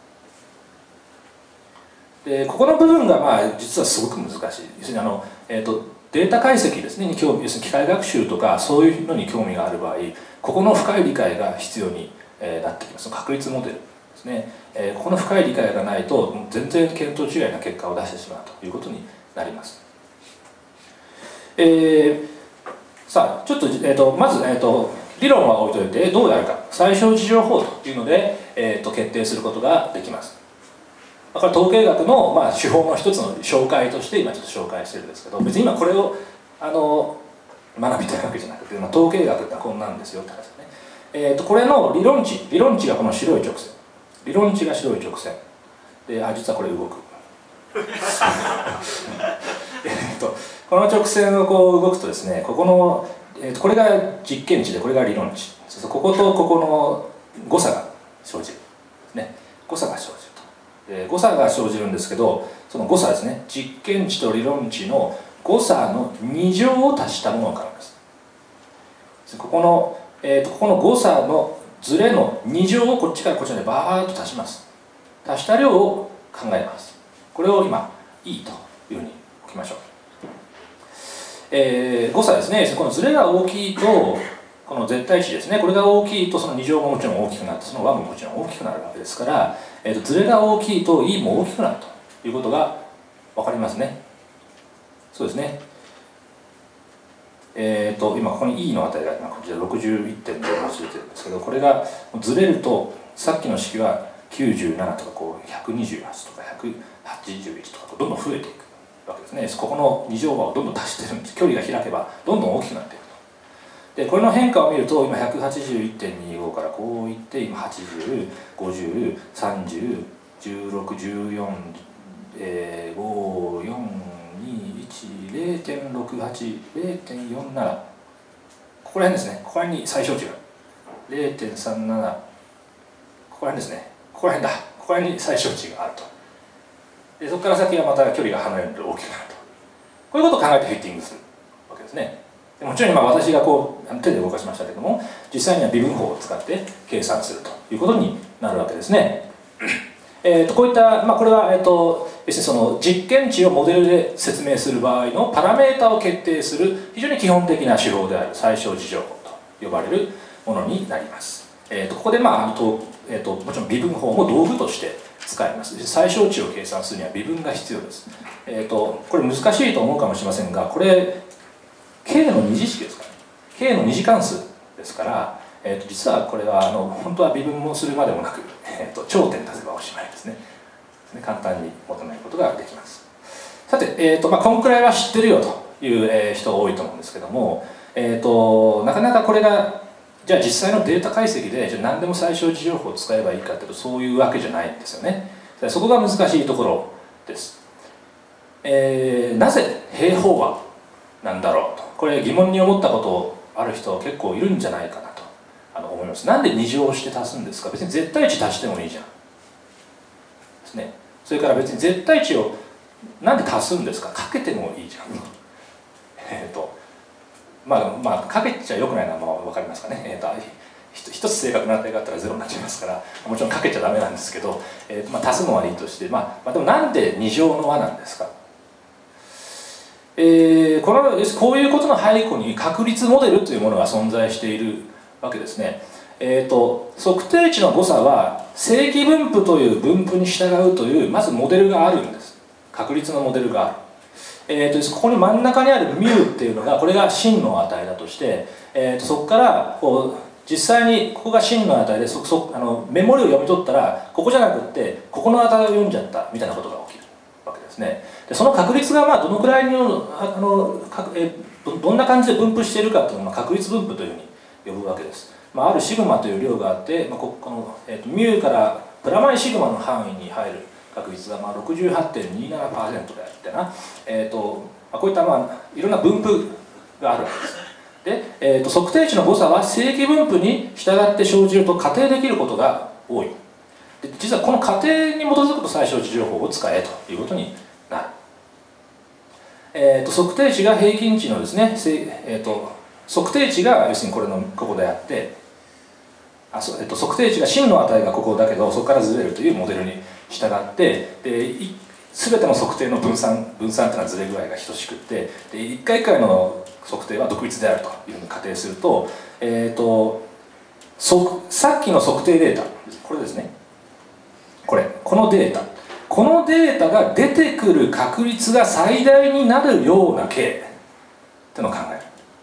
でここの部分がまあ実はすごく難しい。要するにあの、えーと、データ解析ですねに興味、要するに機械学習とかそういうのに興味がある場合、ここの深い理解が必要に、えー、なってきます。確率モデルですね、えー、ここの深い理解がないと全然見当違いな結果を出してしまうということになります。えー、さあちょっと、えーと、まず、えーと、理論は置いといてどうやるか、最小事情法というので、えーと、決定することができます。これは統計学の、まあ、手法の一つの紹介として今ちょっと紹介してるんですけど、別に今これをあの学びというわけじゃなくて、まあ、統計学ってのはこんなんですよって話ですね。えー、とこれの理論値理論値がこの白い直線、理論値が白い直線で、あ、実はこれ動くえっとこの直線をこう動くとですね、ここの、えー、とこれが実験値でこれが理論値、そうするとこことここの誤差が生じる、ね、誤差が生じると。で誤差が生じるんですけど、その誤差ですね、実験値と理論値の誤差のに乗を足したものを考えます。ここの、えー、とここの誤差のズレのに乗をこっちからこっちまでバーッと足します。足した量を考えます。これを今 E というふうに置きましょう。えー、誤差ですね、このズレが大きいと、この絶対値ですね、これが大きいとそのに乗ももちろん大きくなって、その和ももちろん大きくなるわけですから、えー、とズレが大きいと E も大きくなるということが分かりますね。そうですね。えー、と今ここに E の値が今こちら ろくじゅういってんゼロはち 出てるんですけど、これがずれるとさっきの式はきゅうじゅうななとかこうひゃくにじゅうはちとかひゃくはちじゅういちとかどんどん増えていくわけですね。ここのに乗和をどんどん足してるんです。距離が開けばどんどん大きくなっていくと。でこれの変化を見ると今 ひゃくはちじゅういってんにじゅうご からこういって今はちじゅう、ごじゅう、さんじゅう、じゅうろく、じゅうよん、えー、ご、よん、に、いち、ゼロてんろくはち、ゼロてんよんなな、ここら辺ですね。ここら辺に最小値が ゼロてんさんなな、ここら辺ですね。ここら辺だ。ここら辺に最小値があると。でそこから先はまた距離が離れると大きくなると。こういうことを考えてフィッティングするわけですね。でもちろん今私がこう手で動かしましたけども、実際には微分法を使って計算するということになるわけですね。えー、とこういった、まあ、これは、えー、と要するにその実験値をモデルで説明する場合のパラメータを決定する非常に基本的な手法である最小値情報と呼ばれるものになります。えー、とここで、まああのとえー、ともちろん微分法も道具として使います。最小値を計算するには微分が必要です。えー、とこれ難しいと思うかもしれませんが、これ K の二次式ですから、ね、K の二次関数ですから、えー、と実はこれはあの本当は微分もするまでもなく、えー、と頂点出せばおしまいですね。簡単に求めることができます。さて、えーとまあ、こんくらいは知ってるよという、えー、人が多いと思うんですけども、えー、となかなかこれがじゃあ実際のデータ解析でじゃあ何でも最小値情報を使えばいいかというとそういうわけじゃないんですよね。そこが難しいところです。えー、なぜ平方和なんだろうと、これ疑問に思ったことある人結構いるんじゃないかなとあの思います。なんでに乗して足すんですか。別に絶対値足してもいいじゃんですね。それから別に絶対値をなんで足すんですか。かけてもいいじゃんえっとまあまあかけちゃよくないのはまあ分かりますかね。えー、と一つ正確な値があったらゼロになっちゃいますからもちろんかけちゃダメなんですけど、えーとまあ、足すのはいいとして、まあ、まあでもなんでに乗の和なんですか。えー、このこういうことの背後に確率モデルというものが存在しているわけですね。えーと測定値の誤差は正規分布という分布に従うというまずモデルがあるんです。確率のモデルがある。えーとここに真ん中にある μ っていうのがこれが真の値だとして、えーとそこからこう実際にここが真の値でそそあのメモリを読み取ったらここじゃなくってここの値を読んじゃったみたいなことが起きるわけですね。でその確率がまあどのくらいのあのか、えー、ど, どんな感じで分布しているかというのを確率分布というふうに呼ぶわけです。まあ、あるシグマという量があって、まあ、ここの、えーと、μ からプラマイシグマの範囲に入る確率がまあ ろくじゅうはちてんにななパーセント であってな、えーとまあ、こういったまあいろんな分布があるわけです。で、えーと、測定値の誤差は正規分布に従って生じると仮定できることが多い。で実はこの仮定に基づくと最小値情報を使えということになる。えーと、測定値が平均値のですね、えーと測定値が要するにこれのここであってあそ、えっと、測定値が真の値がここだけどそこからずれるというモデルに従ってで全ての測定の分散分散というのはずれ具合が等しくってでいっかいいっかいの測定は独立であるというふうに仮定すると、えーと、そさっきの測定データこれですねこれこのデータこのデータが出てくる確率が最大になるような形っていうのを考える。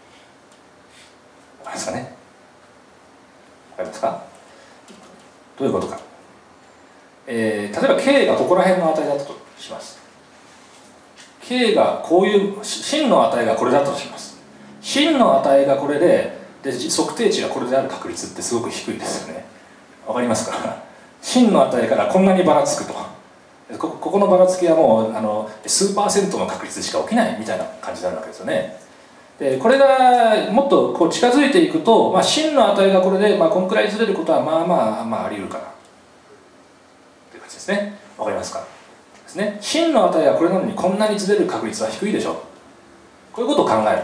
わかりますかね。わかりますか。どういうことか。えー、例えば K がここら辺の値だったとします。K がこういう真の値がこれだとします。 真の値がこれで、で測定値がこれである確率ってすごく低いですよね。わかりますか？真の値からこんなにばらつくと、こここのばらつきはもうあの数パーセントの確率しか起きないみたいな感じになるわけですよね。でこれがもっとこう近づいていくと、まあ、真の値がこれで、まあ、こんくらいずれることはまあまあまああり得るかなという感じですね。わかりますか？ですね。真の値がこれなのにこんなにずれる確率は低いでしょう。こういうことを考える。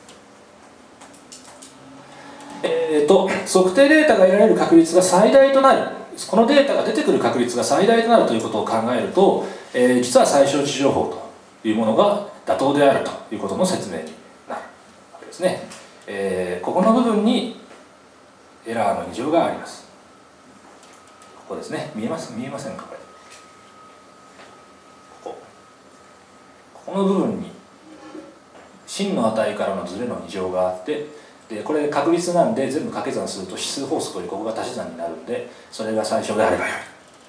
えーと測定データが得られる確率が最大となる、このデータが出てくる確率が最大となるということを考えると、えー、実は最小値情報というものが妥当であるということの説明になるわけですね。えー、ここの部分にエラーの異常があります。ここですね。見えます見えませんか？これここここの部分に真の値からのズレの異常があって、でこれ確率なんで全部掛け算すると指数法則よりここが足し算になるんで、それが最小であればよい。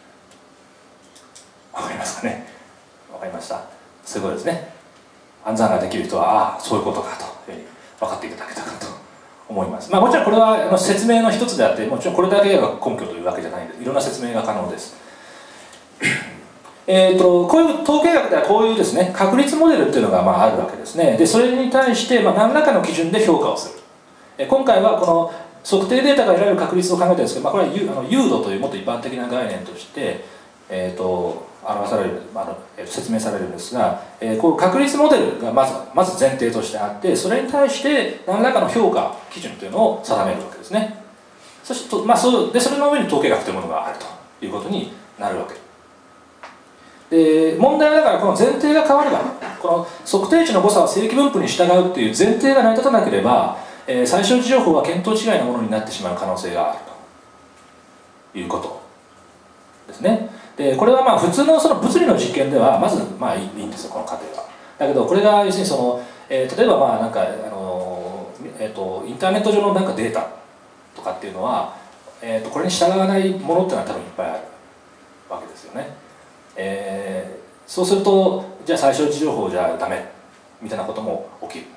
わかりますかね？わかりました。すごいですね。暗算ができる人はああそういうことかというふうに分かっていただけたかと思います。まあもちろんこれは説明の一つであって、もちろんこれだけが根拠というわけじゃないんで、いろんな説明が可能です。えーとこういう統計学ではこういうですね確率モデルっていうのがまああるわけですね。でそれに対してまあ何らかの基準で評価をする。今回はこの測定データが得られる確率を考えてるんですけど、まあ、これは誘あの誘導というもっと一般的な概念として、えー、と表される、あの説明されるんですが、えー、こう確率モデルがまずまず前提としてあって、それに対して何らかの評価基準というのを定めるわけですね。そして、まあ、そうでそれの上に統計学というものがあるということになるわけで、問題はだからこの前提が変われば、この測定値の誤差は正規分布に従うっていう前提が成り立たなければ、えー、最小値情報は見当違いなものになってしまう可能性があるということですね。でこれはまあ普通のその物理の実験ではまずまあいいんですよ、この過程は。だけどこれが要するにその、えー、例えばまあなんかあの、えー、とインターネット上のなんかデータとかっていうのは、えー、とこれに従わないものっていうのは多分いっぱいあるわけですよね。えー、そうするとじゃあ最小値情報じゃダメみたいなことも起きる。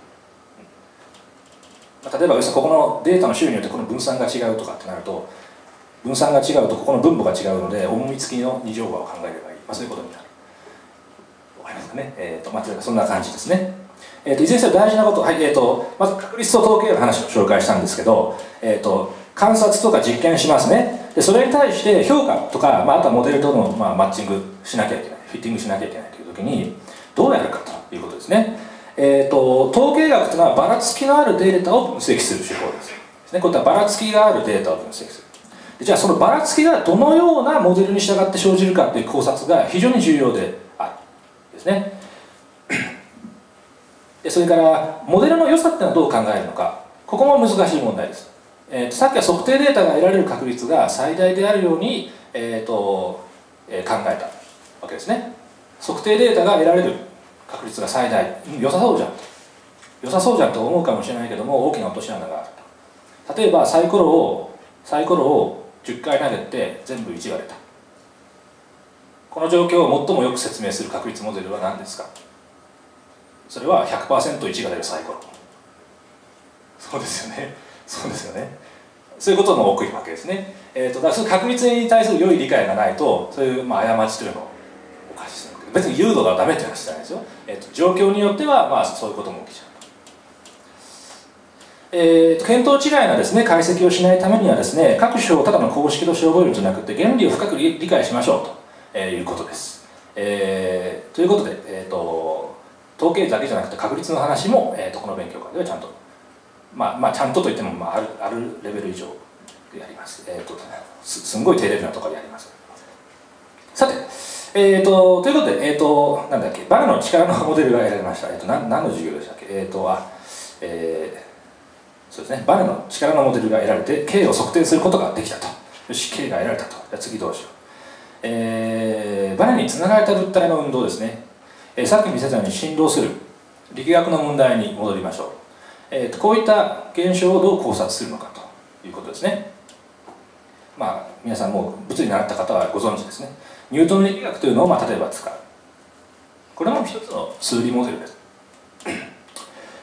例えばここのデータの種類によってこの分散が違うとかってなると、分散が違うとここの分母が違うので重み付きの二乗和を考えればいい、まあ、そういうことになる。わかりますかね。えーとまあ、そんな感じですね。えー、といずれにせよ大事なこと、はいえー、とまず確率と統計の話を紹介したんですけど、えー、と観察とか実験しますね。でそれに対して評価とか、まあ、あとはモデルとの、まあ、マッチングしなきゃいけない、フィッティングしなきゃいけないという時にどうやるかということですね。えー、と統計学というのはばらつきのあるデータを分析する手法です。ね、こういったばらつきがあるデータを分析する。でじゃあそのばらつきがどのようなモデルに従って生じるかという考察が非常に重要であるですね。でそれからモデルの良さっていうのはどう考えるのか、ここも難しい問題です。えー、とさっきは測定データが得られる確率が最大であるように、えーとえー、考えたわけですね。測定データが得られる確率が最大、うん、良さそうじゃん良さそうじゃんと思うかもしれないけども、大きな落とし穴があると。例えばサイコロをサイコロをじゅっかい投げて全部いちが出た。この状況を最もよく説明する確率モデルは何ですか？それは ひゃくパーセントいち が出るサイコロ。そうですよね。そうですよね。そういうことも多いわけですね。えー、とだからその確率に対する良い理解がないと、そういうまあ過ちというのをお貸しする。別に誘導がダメという話じゃないですよ。えー、と状況によってはまあそういうことも起きちゃう。えー、見当違いなですね解析をしないためにはですね、各種をただの公式として覚えるんじゃなくて原理を深く理解しましょうと、えー、いうことです。えー、ということで、えー、と統計だけじゃなくて確率の話も、えー、とこの勉強会ではちゃんと、まあ、まあちゃんとといっても、まあ、あるあるレベル以上でやります。えー、と す, すんごい低レベルなところでやります。さて、えー、とということで、えー、となんだっけバネの力のモデルが得られました。えー、と何何の授業でしたっけ？えー、とあえーそうですね、バネの力のモデルが得られて K を測定することができたと。よし K が得られたと。じゃあ次どうしよう。えー、バネにつながれた物体の運動ですね。えー、さっき見せたように振動する力学の問題に戻りましょう。えー、とこういった現象をどう考察するのかということですね。まあ皆さんも物理に習った方はご存知ですね。ニュートン力学というのを、まあ、例えば使う。これも一つの数理モデルです。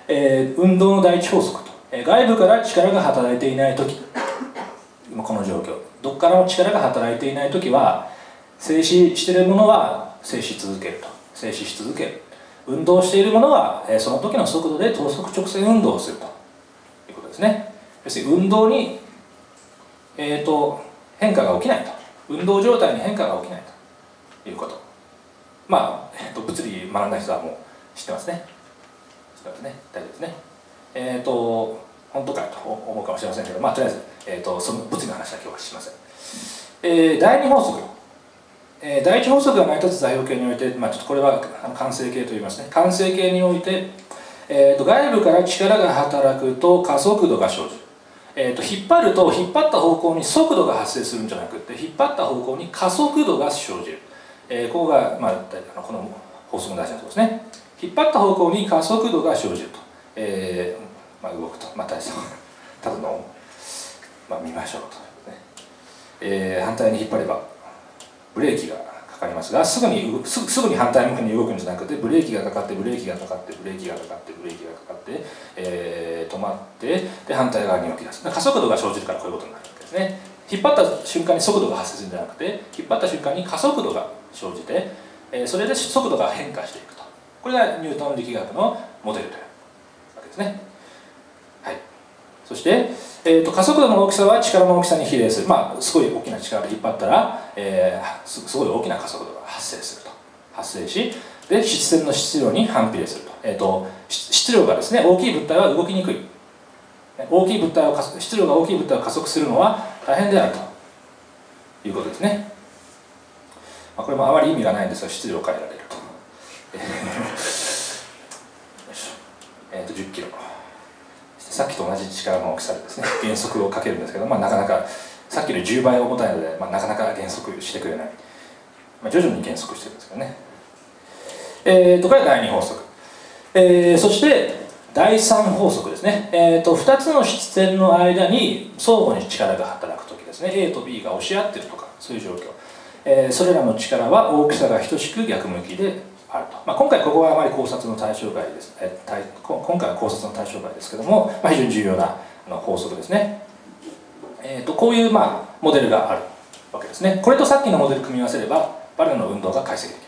えー、運動の第一法則と、えー、外部から力が働いていない時、今この状況、どこからも力が働いていない時は静止しているものは静止し続けると、静止し続ける。運動しているものは、えー、その時の速度で等速直線運動をするということですね。要するに運動に、えー、と変化が起きないと、運動状態に変化が起きないということ。まあ、えー、と物理学んだ人はもう知ってますね。知ってますね。大丈夫ですね。えっ、ー、と本当かよと思うかもしれませんけど、まあとりあえず、えー、とその物理の話は今日はしません。えー、第二法則、えー、第一法則が成り立つ座標系において、まあ、ちょっとこれは完成形と言いますね。完成形において、えー、と外部から力が働くと加速度が生じる。えー、と引っ張ると引っ張った方向に速度が発生するんじゃなくて、引っ張った方向に加速度が生じる。えー、ここが、まあ、この法則の大事なところですね。引っ張った方向に加速度が生じると、えーまあ、動くと、まあ、ただの、まあ、見ましょうと、ねえー、反対に引っ張ればブレーキがかかりますが、すぐにすぐすぐに反対向きに動くんじゃなくて、ブレーキがかかってブレーキがかかってブレーキがかかってブレーキがかかって、えー、止まってで反対側に動き出す。加速度が生じるからこういうことになるわけですね。引っ張った瞬間に速度が発生するんじゃなくて、引っ張った瞬間に加速度が生じて、えー、それで速度が変化していくと。これがニュートン力学のモデルというわけですね。はい、そして、えー、と加速度の大きさは力の大きさに比例する。まあすごい大きな力で引っ張ったら、えー、す, すごい大きな加速度が発生すると。発生し、で質線の質量に反比例すると。えー、と質量がですね、大きい物体は動きにくい。大きい物体を質量が大きい物体を加速するのは大変であるということですね。まあ、これもあまり意味がないんですが、質量を変えられると。えーとじゅっキロ、さっきと同じ力の大きさでですね減速をかけるんですけど、まあ、なかなかさっきのじゅうばい重たいので、まあ、なかなか減速してくれない、まあ、徐々に減速してるんですけどね。えーとこれがだいに法則、えー、そしてだいさん法則ですね。えーとふたつの質線の間に相互に力が働くときですね、 A と B が押し合ってるとかそういう状況、えー、それらの力は大きさが等しく逆向きであると。まあ、今回ここはあまり考察の対象外です、えー、今回は考察の対象外ですけども、まあ、非常に重要なあの法則ですね。えーとこういう、まあ、モデルがあるわけですね。これとさっきのモデル組み合わせればバネの運動が解析できる。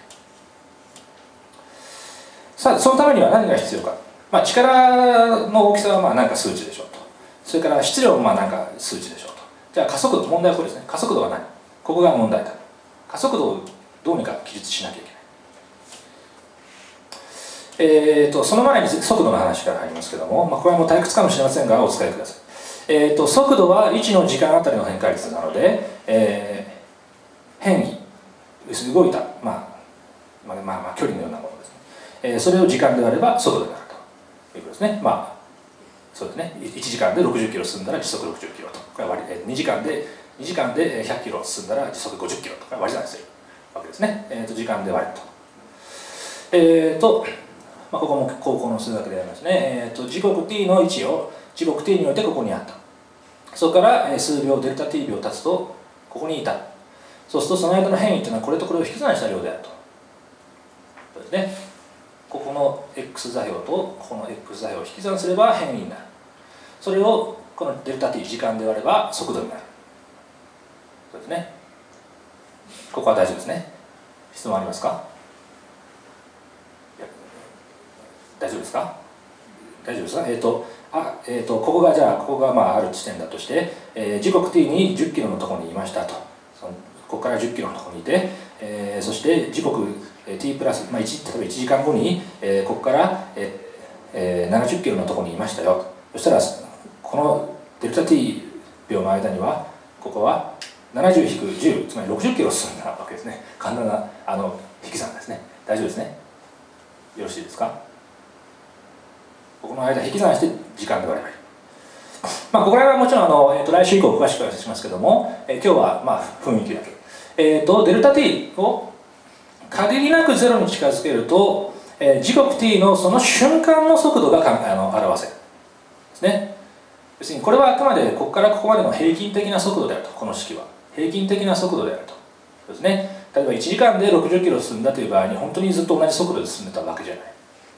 さあそのためには何が必要か、まあ、力の大きさはまあ何か数値でしょうと。それから質量もまあ何か数値でしょうと。じゃあ加速度、問題はこれですね。加速度は何、ここが問題だ。加速度をどうにか記述しなきゃいけない。えー、とその前に速度の話から入りますけども、まあ、これはもう退屈かもしれませんがお使いください。えー、と速度は位置の時間あたりの変化率なので、えー、変異、要するに動いた、まあ、まあ、まあ、まあ距離のようなものですね、えー、それを時間で割れば速度になるということですね。まあそうですね、いちじかんでろくじゅっキロ進んだら時速ろくじゅっキロと、これ割りにじかんでにじかんでひゃっキロ進んだら時速ごじゅっキロとか割り算しているわけですね。えー、と時間で割ると。えーとまあ、ここも高校の数学でやりますね。えー、と時刻 t の位置を時刻 t においてここにあった。そこから数秒デルタ t 秒経つとここにいた。そうするとその間の変異というのはこれとこれを引き算した量であると。そうですね。ここの x 座標とここの x 座標を引き算すれば変異になる。それをこのデルタ t 時間で割れば速度になる。そうですね。ここは大丈夫ですね。質問ありますか？大丈夫ですか？大丈夫ですか？えっ、ー、とあえー、とここがじゃあここがまあある地点だとして、えー、時刻 t にじゅっキロのところにいましたと。そのここからじゅっキロのところにいて、えー、そして時刻 t プラス、まあ、いち例えばいちじかんごに、えー、ここから、えーえー、ななじゅっキロのところにいましたよ。そしたらこのデルタ t 秒の間にはここはななじゅうひくじゅう、つまりろくじゅっキロ進んだわけですね。簡単なあの引き算ですね。大丈夫ですね。よろしいですか？ここの間引き算して時間で割ればいい。まあここら辺はもちろんあの、えー、と来週以降詳しく解説しますけども、えー、今日はまあ雰囲気だけ。えー、とデルタ t を限りなくゼロに近づけると、えー、時刻 t のその瞬間の速度がかあの表せるですね。要するにこれはあくまでここからここまでの平均的な速度であると。この式は平均的な速度であると。そうですね。例えばいちじかんでろくじゅっキロ進んだという場合に本当にずっと同じ速度で進んでたわけじゃないわけで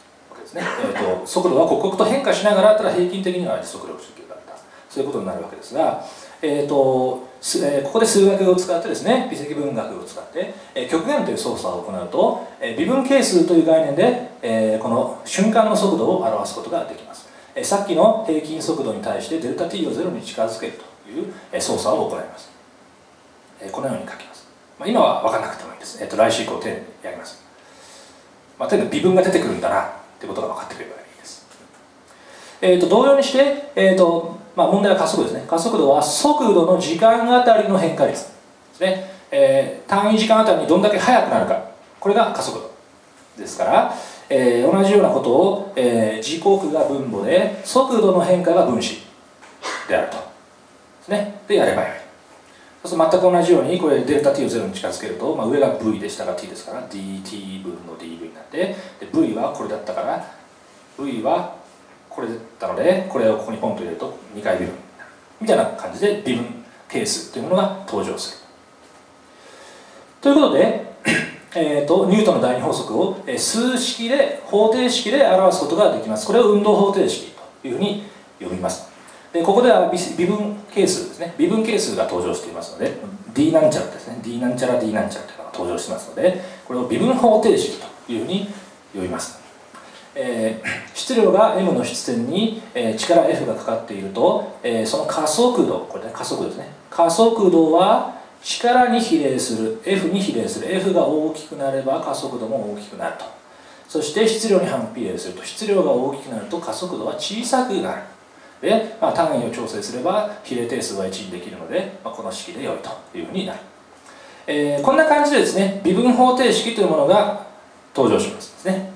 ですね、えー、と速度は刻々と変化しながら、ただ平均的には時速ろくじゅっキロだった、そういうことになるわけですが、えーとえー、ここで数学を使ってですね、微積分学を使って、えー、極限という操作を行うと、えー、微分係数という概念で、えー、この瞬間の速度を表すことができます。えー、さっきの平均速度に対してデルタ t をゼロに近づけるという、えー、操作を行います。えー、このように書きます。まあ、今は分からなくてもいいです。えー、と来週以降丁寧にやります。まあ、とにかく微分が出てくるんだなということが分かってくればいいです。えー、と同様にして、えーとまあ、問題は加速度ですね。加速度は速度の時間あたりの変化率ですね。えー、単位時間あたりにどんだけ速くなるか、これが加速度ですから、えー、同じようなことを、えー、時刻が分母で速度の変化が分子であるとですね。でやればよい。そうすると全く同じように、これデルタ t をゼロに近づけると、まあ、上が v で下が t ですから dt 分の dv になって、で v はこれだったから v はこれだったので、これをここにポンと入れるとにかい微分になるみたいな感じで微分係数というものが登場する。ということで、えー、とニュートンの第二法則を数式で方程式で表すことができます。これを運動方程式というふうに呼びます。でここでは微分係数ですね、微分係数が登場していますので D なんちゃらですね、 D なんちゃら D なんちゃらというのが登場していますので、これを微分方程式というふうに呼びます。えー、質量が M の質点に、えー、力 F がかかっていると、えー、その加速度、これね加速度ですね、加速度は力に比例する F に比例する F が大きくなれば加速度も大きくなると。そして質量に反比例すると、質量が大きくなると加速度は小さくなる。で、まあ、単位を調整すれば比例定数はいちにできるので、まあ、この式で良いというふうになる。えー、こんな感じでですね、微分方程式というものが登場しますですね。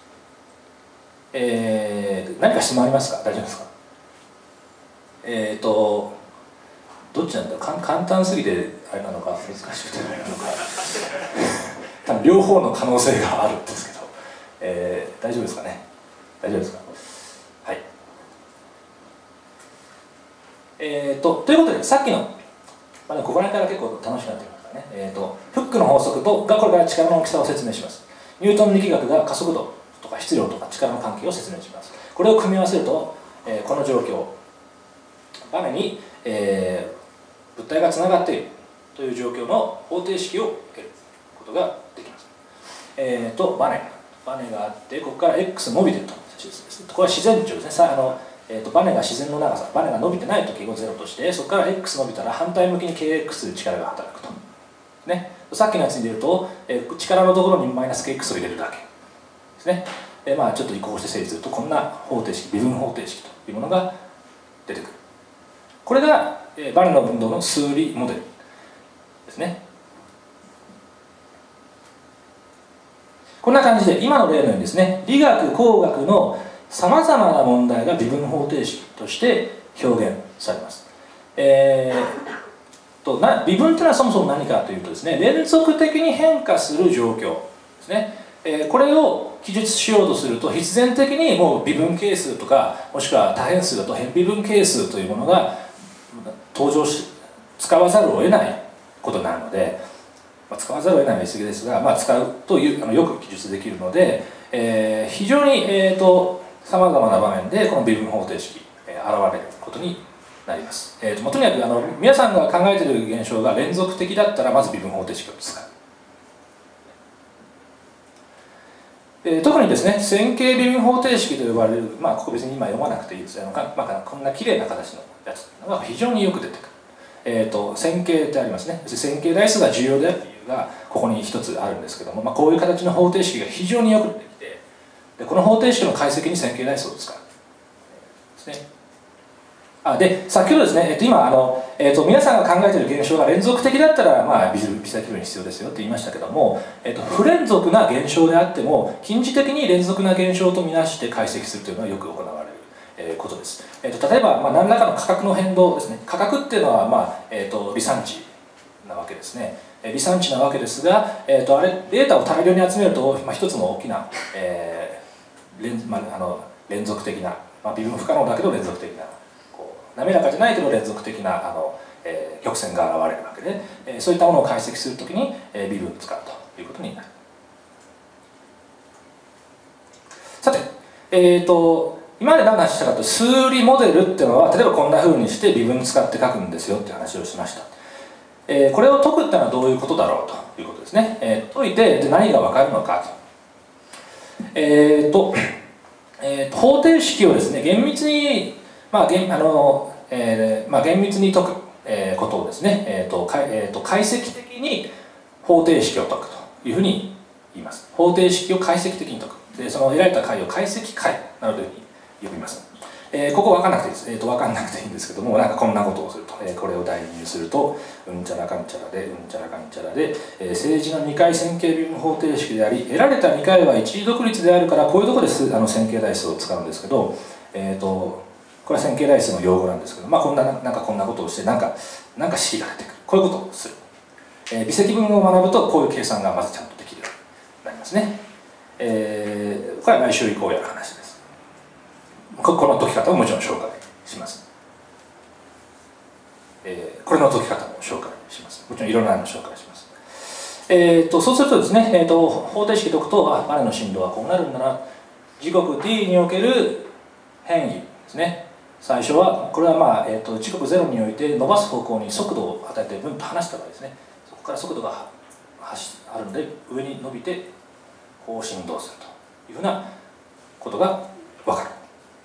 えー、何か質問ありますか？大丈夫ですか？えっ、ー、とどっちなんだろう、か簡単すぎてあれなのか難しくてあれなのか多分両方の可能性があるんですけど、えー、大丈夫ですかね？大丈夫ですか？はい。えー、とということで、さっきの、まあ、ここら辺から結構楽しくなってきますからね、えー、とフックの法則とがこれから力の大きさを説明します。ニュートン力学が加速度とか質量とか力の関係を説明します。これを組み合わせると、えー、この状況、バネに、えー、物体がつながっているという状況の方程式を得ることができます。えー、とバネバネがあって、ここから X 伸びていると。これは自然長ですね。さあのえー、とバネが自然の長さ、バネが伸びてない時をゼロとして、そこから X 伸びたら反対向きに ケーエックス 力が働くと、ね、さっきのやつに入れると、えー、力のところにマイナス ケーエックス を入れるだけですね。で、まあ、ちょっと移行して整理すると、こんな方程式、微分方程式というものが出てくる。これが、えー、バネの運動の数理モデルですね。こんな感じで、今の例のようにですね、理学工学のさまざまな問題が微分方程式として表現されます。えー、とな微分というのはそもそも何かというとですね、連続的に変化する状況ですね。えー、これを記述しようとすると、必然的にもう微分係数とか、もしくは多変数だと変微分係数というものが登場し使わざるを得ないことになるので、まあ、使わざるを得ないは言い過ぎですが、まあ、使うというあのよく記述できるので、えー、非常に、えーとさまざまな場面でこの微分方程式、えー、現れることになります。えーと、とにかくあの皆さんが考えている現象が連続的だったら、まず微分方程式を使う。えー、特にですね、線形微分方程式と呼ばれる、まあ、ここ別に今読まなくていいですが、まあ、こんな綺麗な形のやつが非常によく出てくる。えーと、線形ってありますね。線形代数が重要である理由がここに一つあるんですけども、まあ、こういう形の方程式が非常によく出てきて、でこの方程式の解析に線形代数を使うですね。あで先ほどですね、えっと、今あの、えっと、皆さんが考えている現象が連続的だったら、まあ、微積分必要ですよって言いましたけども、えっと、不連続な現象であっても近似的に連続な現象とみなして解析するというのはよく行われる、えー、ことです。えっと、例えば、まあ、何らかの価格の変動ですね。価格っていうのは、まあえっと、離散値なわけですね。離散値なわけですが、えっと、あれデータを大量に集めると、まあ、一つの大きな、えー連まあ、あの連続的な、まあ、微分不可能だけど連続的な、こう滑らかじゃないけど連続的なあの、えー、曲線が現れるわけで、えー、そういったものを解析するときに、えー、微分を使うということになる。さて、 えー、と今まで何の話したかというと、数理モデルっていうのは例えばこんな風にして微分使って書くんですよっていう話をしました。えー、これを解くっていうのはどういうことだろうということですね。えー、解いてで何が分かるのかと。えーとえー、と方程式をですね厳密に、まあ厳あのえーまあ、厳密に解く、えー、ことをですね、えーとかえー、と解析的に方程式を解くというふうに言います。方程式を解析的に解く。でその得られた解を解析解などというふうに呼びます。えー、ここ分かんなくていいです、えー、と分かんなくていいんですけども、なんかこんなことをすると、えー、これを代入するとうんちゃらかんちゃらでうんちゃらかんちゃらで、えー、政治のに回線形微分方程式であり、得られたに回は一次独立であるから、こういうところであの線形代数を使うんですけど、えー、とこれは線形代数の用語なんですけど、まあ、こんななんかこんなことをしてなんかなんか式が出てくる、こういうことをする、えー、微積分を学ぶとこういう計算がまずちゃんとできるようになりますね。えー、これは来週以降やる話です。この解き方をもちろん紹介します。えー、これの解き方も紹介します。もちろんいろんなのを紹介します。えー、とそうするとですね、えー、と方程式解くと、あ、バネの振動はこうなるんだな。時刻 t における変異ですね。最初はこれは、まあえー、と時刻ゼロにおいて伸ばす方向に速度を与えて分と離した場合ですね。そこから速度があるので上に伸びてこう振動するというふうなことが分かる。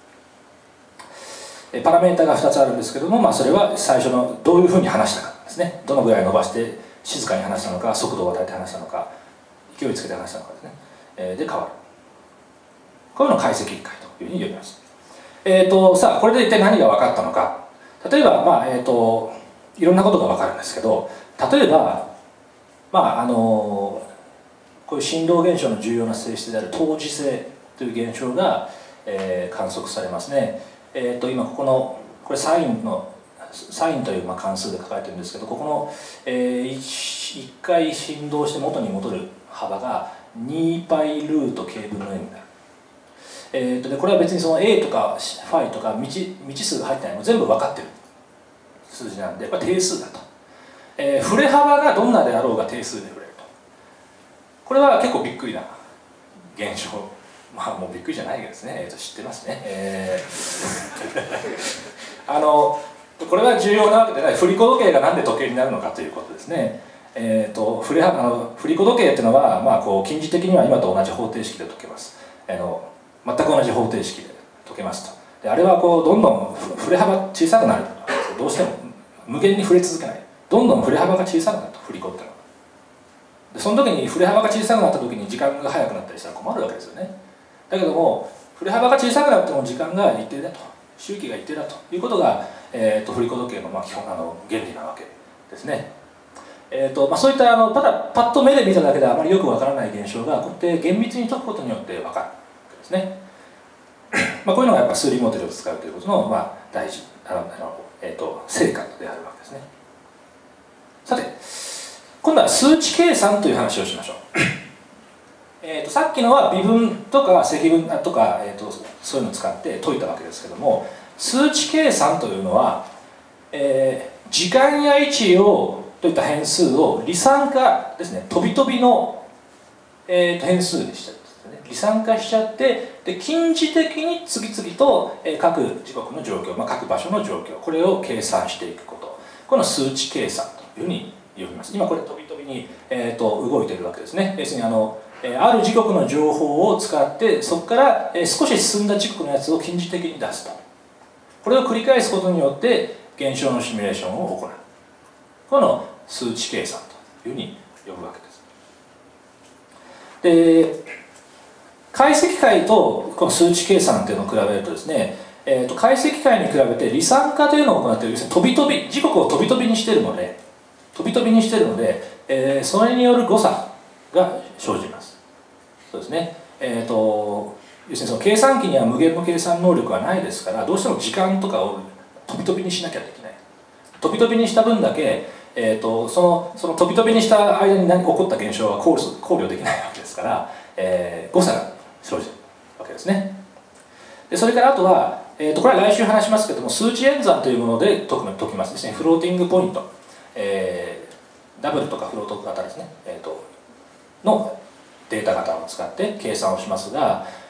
パラメータがふたつあるんですけども、まあ、それは最初のどういうふうに話したかですね。どのぐらい伸ばして静かに話したのか、速度を与えて話したのか、勢いつけて話したのかですね、えー、で変わる。こういうのを解析解というふうに呼びます。えー、とさあこれで一体何が分かったのか。例えば、まあえー、といろんなことが分かるんですけど、例えば、まああのこういう振動現象の重要な性質である等磁性という現象が、えー、観測されますね。えー、と今ここのこれサインのサインというまあ関数で書かれてるんですけど、ここの、えー、1, いっかい振動して元に戻る幅が にパイ ルート k 分の m になる。えー、とでこれは別にその a とか φ とか未知、未知数が入ってないのも全部分かってる数字なんで、これ定数だと、えー、振れ幅がどんなであろうが定数で振れると。これは結構びっくりな現象。まあもうびっくりじゃないけどですね、えー、と知ってますね、えー、あのこれは重要なわけでない。振り子時計が何で時計になるのかということですね。えー、と振れあの振り子時計っていうのは、まあ、こう近似的には今と同じ方程式で解けます。あの全く同じ方程式で解けますと。であれはこうどんどん振れ幅小さくなる。どうしても無限に振れ続けない。どんどん振れ幅が小さくなると、振り子っていうのは。でその時に振れ幅が小さくなった時に時間が速くなったりしたら困るわけですよね。だけども振れ幅が小さくなっても時間が一定だと、周期が一定だということが、えー、と振り子時計のまあ基本あの原理なわけですね。えーとまあ、そういったあのただパッと目で見ただけではあまりよくわからない現象がこうやって厳密に解くことによって分かるわけですね。まあこういうのがやっぱ数理モデルを使うということの、まあ、大事あのあの、えー、と成果であるわけですね。さて今度は数値計算という話をしましょう。えーとさっきのは微分とか積分とか、えー、とそういうのを使って解いたわけですけども、数値計算というのは、えー、時間や位置をといった変数を離散化ですね、飛び飛びの、えー、変数にしちゃってですね、離散化しちゃってで近似的に次々と、えー、各時刻の状況、まあ、各場所の状況、これを計算していくこと、この数値計算というふうに呼びます。今これ飛び飛びに、えー、と動いているわけですね。要するにあのある時刻の情報を使ってそこから少し進んだ時刻のやつを近似的に出すと。これを繰り返すことによって現象のシミュレーションを行う。この数値計算というふうに呼ぶわけです。で解析解とこの数値計算というのを比べるとですね、えー、と解析解に比べて離散化というのを行っている、要するに飛び飛び時刻を飛び飛びにしているので飛び飛びにしているので、えー、それによる誤差が生じます。そうですね。えーと、要するにその計算機には無限の計算能力がないですから、どうしても時間とかを飛び飛びにしなきゃできない。飛び飛びにした分だけ、えーと、そのその飛び飛びにした間に何か起こった現象は考慮、考慮できないわけですから、えー、誤差が生じるわけですね。でそれからあとは、えーと、これは来週話しますけども、数値演算というもので解く解きますですね。フローティングポイント、えー、ダブルとかフロート型ですね、えーとのデータ型を使って計算をしますが、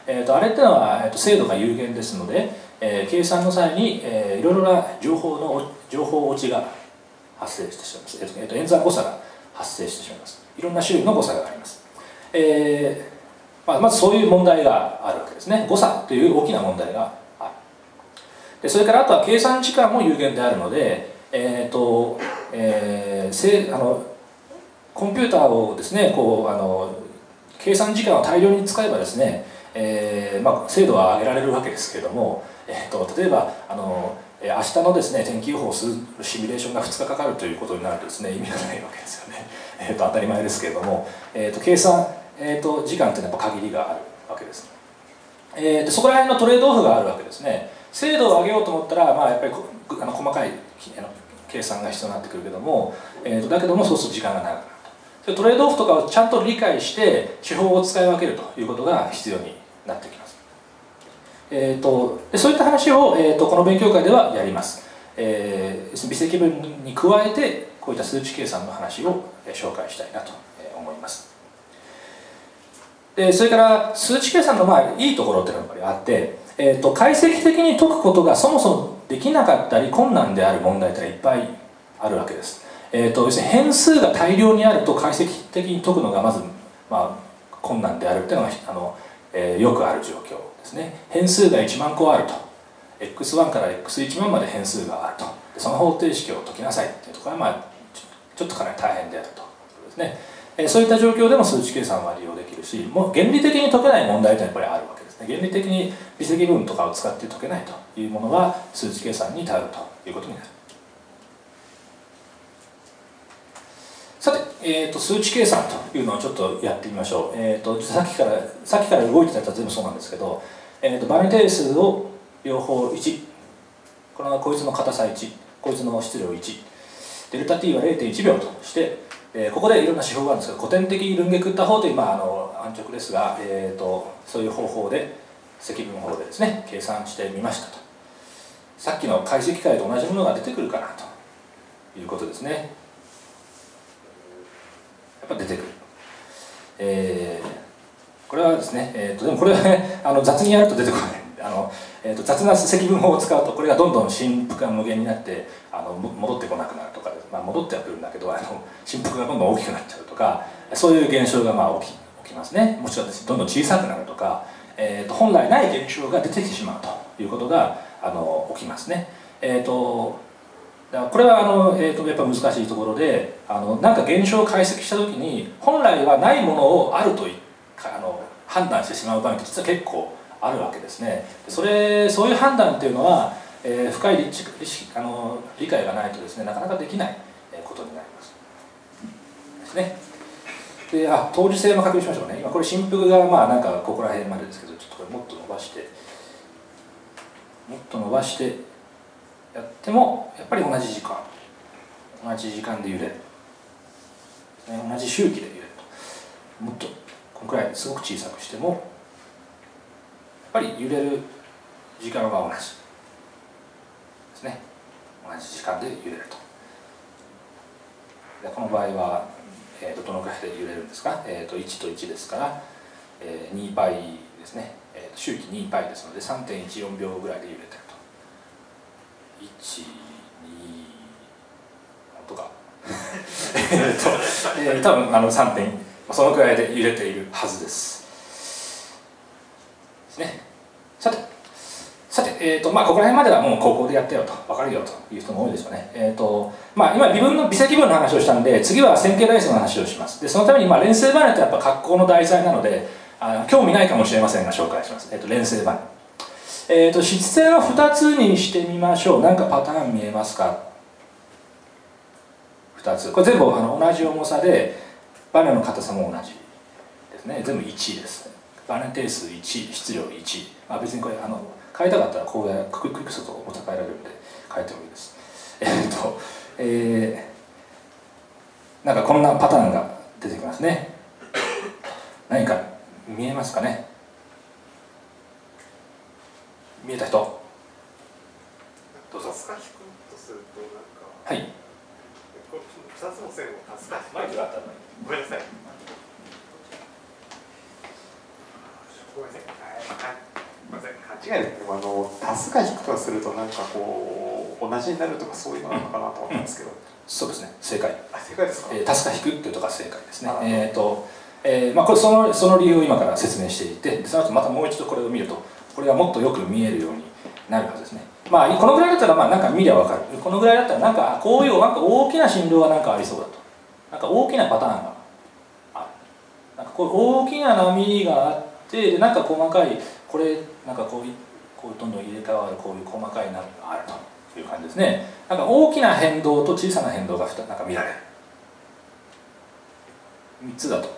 えー、とあれっていうのは、えー、と精度が有限ですので、えー、計算の際に、えー、いろいろな情報の情報落ちが発生してしまいます、えーとえー、と演算誤差が発生してしまいます。いろんな種類の誤差があります。えーまあ、まずそういう問題があるわけですね。誤差という大きな問題がある。でそれからあとは計算時間も有限であるので、えーとえー、せあのコンピューターをですねこうあの計算時間を大量に使えばですね、えーまあ、精度は上げられるわけですけれども、えー、と例えばあの明日のですね天気予報をするシミュレーションがふつかかかるということになるとですね意味がないわけですよね。えー、と当たり前ですけれども、えー、と計算、えー、と時間というのはやっぱ限りがあるわけです。えー、とそこら辺のトレードオフがあるわけですね。精度を上げようと思ったら、まあ、やっぱりあの細かい計算が必要になってくるけども、えー、とだけどもそうすると時間が長くなると。トレードオフとかをちゃんと理解して手法を使い分けるということが必要になってきます。えー、とでそういった話を、えー、とこの勉強会ではやります。えー、微積分に加えてこういった数値計算の話を紹介したいなと思います。でそれから数値計算のまあいいところっていうのがやっぱりあって、えー、と解析的に解くことがそもそもできなかったり困難である問題ってのはいっぱいあるわけです。えー、と要するに変数が大量にあると解析的に解くのがまず、まあ、困難であるっていうのがあの、えー、よくある状況ですね。変数がいちまんこあると エックスワン から エックスいち 万まで変数があるとその方程式を解きなさいっていうところは、まあ、ちょっとかなり大変であるということですね。えー、そういった状況でも数値計算は利用できるし、もう原理的に解けない問題というのはやっぱりあるわけですね。原理的に微積分とかを使って解けないというものは数値計算に頼るということになる。さて、えー、と数値計算というのをちょっとやってみましょう。えー、とさっきからさっきから動いてたやつは全部そうなんですけど、えー、とバネ定数を両方いち、このこいつの硬さいち、こいつの質量いち、デルタ t は れいてんいちびょうとして、えー、ここでいろんな手法があるんですけど、古典的ルンゲクッタ法という、まあ、あの安直ですが、えー、とそういう方法で積分法でですね計算してみましたと。さっきの解析解と同じものが出てくるかなということですね。やっぱ出てくる。えー、これはですね、えー、とでもこれはねあの雑にやると出てこない。あの、えー、と雑な積分法を使うとこれがどんどん振幅が無限になってあの戻ってこなくなるとか、まあ、戻ってはくるんだけどあの振幅がどんどん大きくなっちゃうとか、そういう現象がまあ起き、起きますね。もちろんどんどん小さくなるとか、えー、と本来ない現象が出てきてしまうということがあの起きますね。えー、とだからこれはあの、えー、とやっぱ難しいところで、あのなんか現象を解析した時に本来はないものをあるといあの判断してしまう場合って実は結構あるわけですね。それそういう判断っていうのは、えー、深い理あの理解がないとですねなかなかできないことになりますですね。であ当時性も確認しましょうね。今これ振幅がまあなんかここら辺までですけど、ちょっとこれもっと伸ばしてもっと伸ばしてやってもやっぱり同じ時間同じ時間で揺れる、ね、同じ周期で揺れると、もっとこのくらいすごく小さくしてもやっぱり揺れる時間は同じですね。同じ時間で揺れると。でこの場合は、えー、とどのくらいで揺れるんですか。えー、といちといちですから、えー、にパイですね、えー、と周期にパイですので さんてんいちよんびょうぐらいで揺れてると。いち、にとかえっと、えー、多分あのさんてんそのくらいで揺れているはずですですね。さてさて、えーとまあ、ここら辺まではもう高校でやったよと分かるよという人も多いでしょうね。えーとまあ、今微分の微積分の話をしたんで、次は線形代数の話をします。でそのために、まあ、連成バネってやっぱ格好の題材なのであ興味ないかもしれませんが紹介します。えーと連成バネ、えーと質性をふたつにしてみましょう。何かパターン見えますか。ふたつ、これ全部あの同じ重さでバネの硬さも同じですね。全部いちです。バネ定数いち、質量いち、まあ、別にこれあの変えたかったらこうやクイックすると重さ変えられるんで変えてもいいです。えー、っと、えー、なんかこんなパターンが出てきますね。何か見えますかね。見えた人どうぞ。 透かしくとするとなんか、 はい、 このふたつの線を透かしマイクがあったらごめんなさい。 ごめんなさい。ごめんなさい。勘違いだけど、あの足すか引くとかするとなんかこう同じになるとかそういうのなのかなと思ったんですけど。 そうですね、正解。 あ、正解ですか。 えー、足すか引くっていうとが正解ですね。えっ、ー、と、えー、まあこれそのその理由を今から説明していて、その後またもう一度これを見ると、これがもっとよく見えるようになるはずですね。まあこのぐらいだったらまあなんか見りゃわかる。このぐらいだったらなんかこういうなんか大きな振動がなんかありそうだと。なんか大きなパターンがある。なんかこう大きな波があって、でなんか細かいこれなんかこういうこうどんどん入れ替わるこういう細かい波があるという感じですね。なんか大きな変動と小さな変動がなんか見られる。みっつだと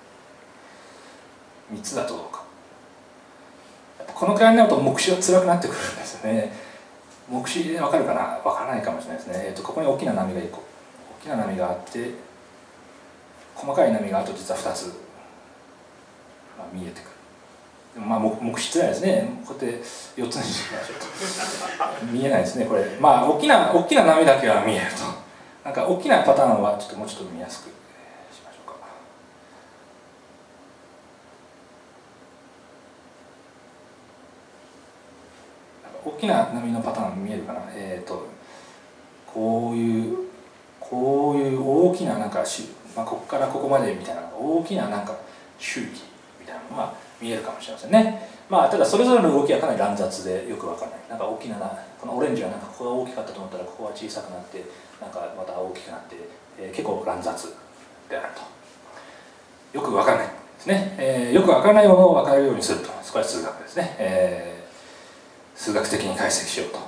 みっつだとどうか。このくらいになると目視は辛くなってくるんですよね。目視で分かるかな、分からないかもしれないですね。えー、とここに大きな波がいっこ、大きな波があって細かい波があと実はふたつ、まあ、見えてくる。でもまあ目視つらいですね。こうやってよっつにしてみましょうと見えないですねこれ。まあ大きな大きな波だけは見えると。なんか大きなパターンはちょっともうちょっと見やすくしましょうか。大きな波のパターン見えるかな。えっ、ー、とこういうこういう大きななんかし、まあ、ここからここまでみたいな大きななんか周期みたいなのが見えるかもしれませんね。まあただそれぞれの動きはかなり乱雑でよくわからない。なんか大きななこのオレンジはなんかここが大きかったと思ったらここは小さくなってなんかまた大きくなって、えー、結構乱雑であると。よくわからないですね。えー、よくわからないものをわかるようにすると。それは数学ですね。えー数学的に解析しようと。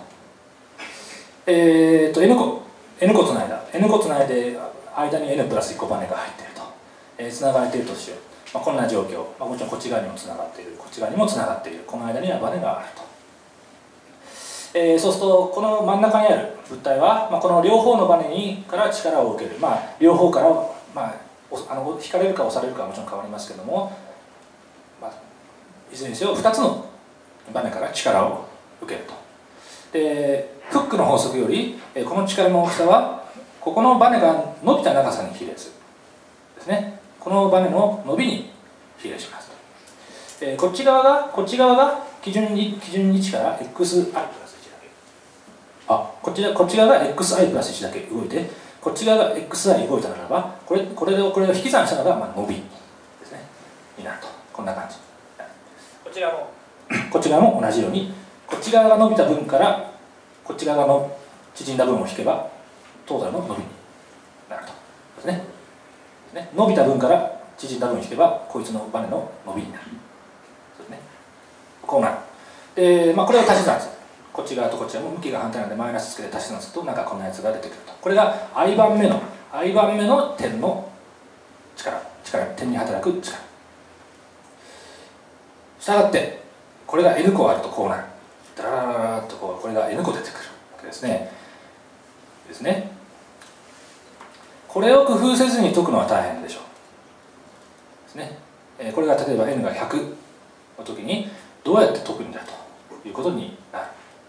えー、と N 個 N 個つないだ N 個つないで間に N プラスいっこバネが入っていると、えー、つながれているとしよう、まあ、こんな状況、まあ、もちろんこっち側にもつながっている、こっち側にもつながっている、この間にはバネがあると、えー、そうするとこの真ん中にある物体は、まあ、この両方のバネにから力を受ける、まあ、両方から、まあ、あの引かれるか押されるかはもちろん変わりますけども、まあ、いずれにせよふたつのバネから力を受けると。でフックの法則よりこの力の大きさはここのバネが伸びた長さに比例するですね。このバネの伸びに比例しますと。でこっち側がこっち側が基準に基準に値から エックスアイ プラスいちだけ、あこっちこっち側が エックスアイ プラスいちだけ動いて、こっち側が エックスアイ 動いたならばこれこれでこれを引き算したのがまあ伸びですねになると。こんな感じ。こちらもこっち側も同じようにこっち側が伸びた分からこっち側の縮んだ分を引けばトータルの伸びになるとですね。ね伸びた分から縮んだ分を引けばこいつのバネの伸びになる。そうですね。こうなる。で、まあ、これを足し算する。こっち側とこっち側も向きが反対なのでマイナスつけて足し算するとなんかこんなやつが出てくると。これが i 番目の i 番目の点の力力点に働く力。したがってこれが N 個あるとこうなる。ダララララとこうこれが N 個出てくるわけですね。ですね。これを工夫せずに解くのは大変でしょう。ですね。えー、これが例えば N がひゃくの時にどうやって解くんだということになる。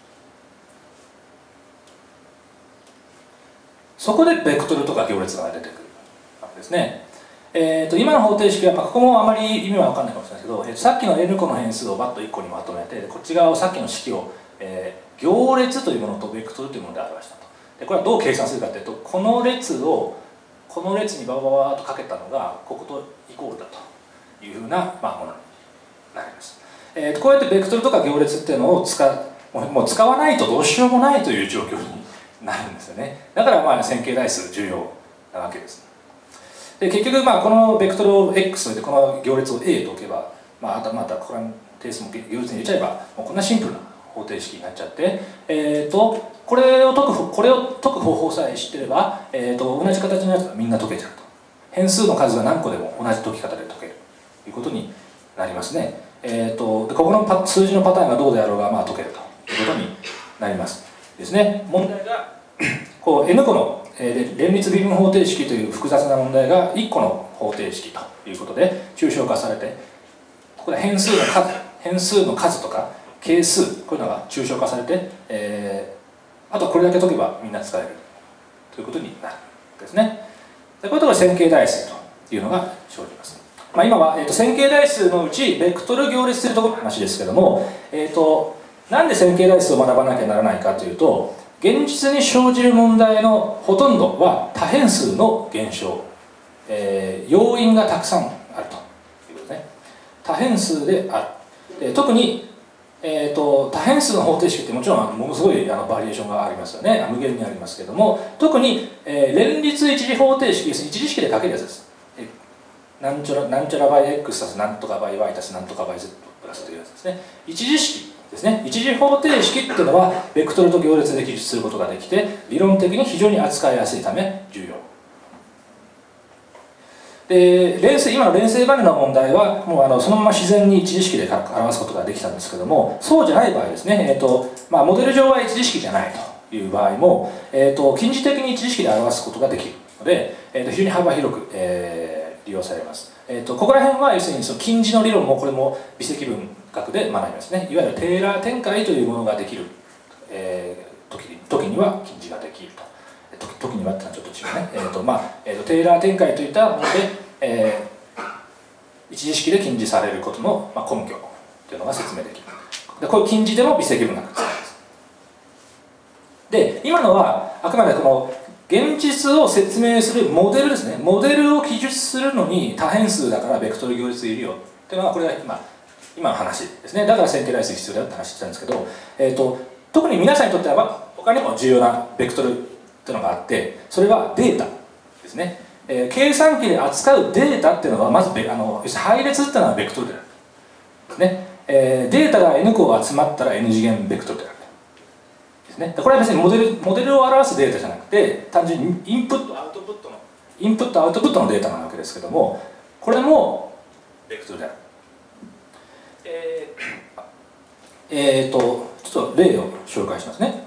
そこでベクトルとか行列が出てくるわけですね。えー、と今の方程式は、まあ、ここもあまり意味は分かんないかもしれないですけど、えー、さっきの N 個の変数をバッといっこにまとめて、こっち側をさっきの式を、えー、行列というものとベクトルというもので表したと。でこれはどう計算するかというと、この列をこの列にババババーとかけたのがこことイコールだというふうな、まあ、ものになります。えー、とこうやってベクトルとか行列っていうのを使う、もう使わないとどうしようもないという状況になるんですよね。だからまあ線形代数重要なわけです。で結局まあこのベクトルを X でこの行列を A と置けば、まあ、あとまたこれの定数も行列に入れちゃえばもうこんなシンプルな方程式になっちゃって、えー、とこれを解くこれを解く方法さえ知ってれば、えー、と同じ形のやつがみんな解けちゃうと。変数の数が何個でも同じ解き方で解けるということになりますね。えー、とでここのパ数字のパターンがどうであろうがまあ解けるということになりますですね。問題がこう N 個の連立微分方程式という複雑な問題がいっこの方程式ということで抽象化されて、ここで変数の数変数の数とか係数こういうのが抽象化されて、えー、あとこれだけ解けばみんな使えるということになるんですね。でこういうところで線形代数というのが生じます。 まあ、今は、えー、と線形代数のうちベクトル行列というところの話ですけども、えー、となんで線形代数を学ばなきゃならないかというと、現実に生じる問題のほとんどは多変数の現象、えー、要因がたくさんあるということですね。多変数である。で特に、えー、と多変数の方程式ってもちろんものすごいあのバリエーションがありますよね。無限にありますけども、特に、えー、連立一次方程式、一次式で書けるやつです。なんちゃらなんちゃら倍 x 足すなんとか倍 y 足すなんとか倍 z プラスというやつですね。一次式ですね。一次方程式っていうのはベクトルと行列で記述することができて、理論的に非常に扱いやすいため重要で、連成今の連成バネの問題はもうあのそのまま自然に一次式で表すことができたんですけども、そうじゃない場合ですね、えーとまあ、モデル上は一次式じゃないという場合も、えーと近似的に一次式で表すことができるので、えーと非常に幅広く、えー利用されます。えー、とここら辺は要するにその近似の理論もこれも微積分学で学びますね。いわゆるテーラー展開というものができる、えー、時, 時には近似ができると。時, 時にはってのはちょっと違うね。えーとまあえー、とテーラー展開といったもので、えー、一次式で近似されることの、まあ、根拠というのが説明できる。でこういう近似でも微積分学が使います。で今のはあくまでこの現実を説明するモデルですね。モデルを記述するのに多変数だからベクトル行列いるよっていうのがこれが今今の話ですね。だから線形代数必要だよって話してたんですけど、えー、と特に皆さんにとっては他にも重要なベクトルっていうのがあって、それはデータですね。えー、計算機で扱うデータっていうのはまずあの要するに配列っていうのはベクトルであるですね。えー、データが N 個集まったら N 次元ベクトルである。ね、これは別にモデル、モデルを表すデータじゃなくて、単純にインプットアウトプットのインプットアウトプットのデータなわけですけども、これもベクトルである。えー、えーとちょっと例を紹介しますね。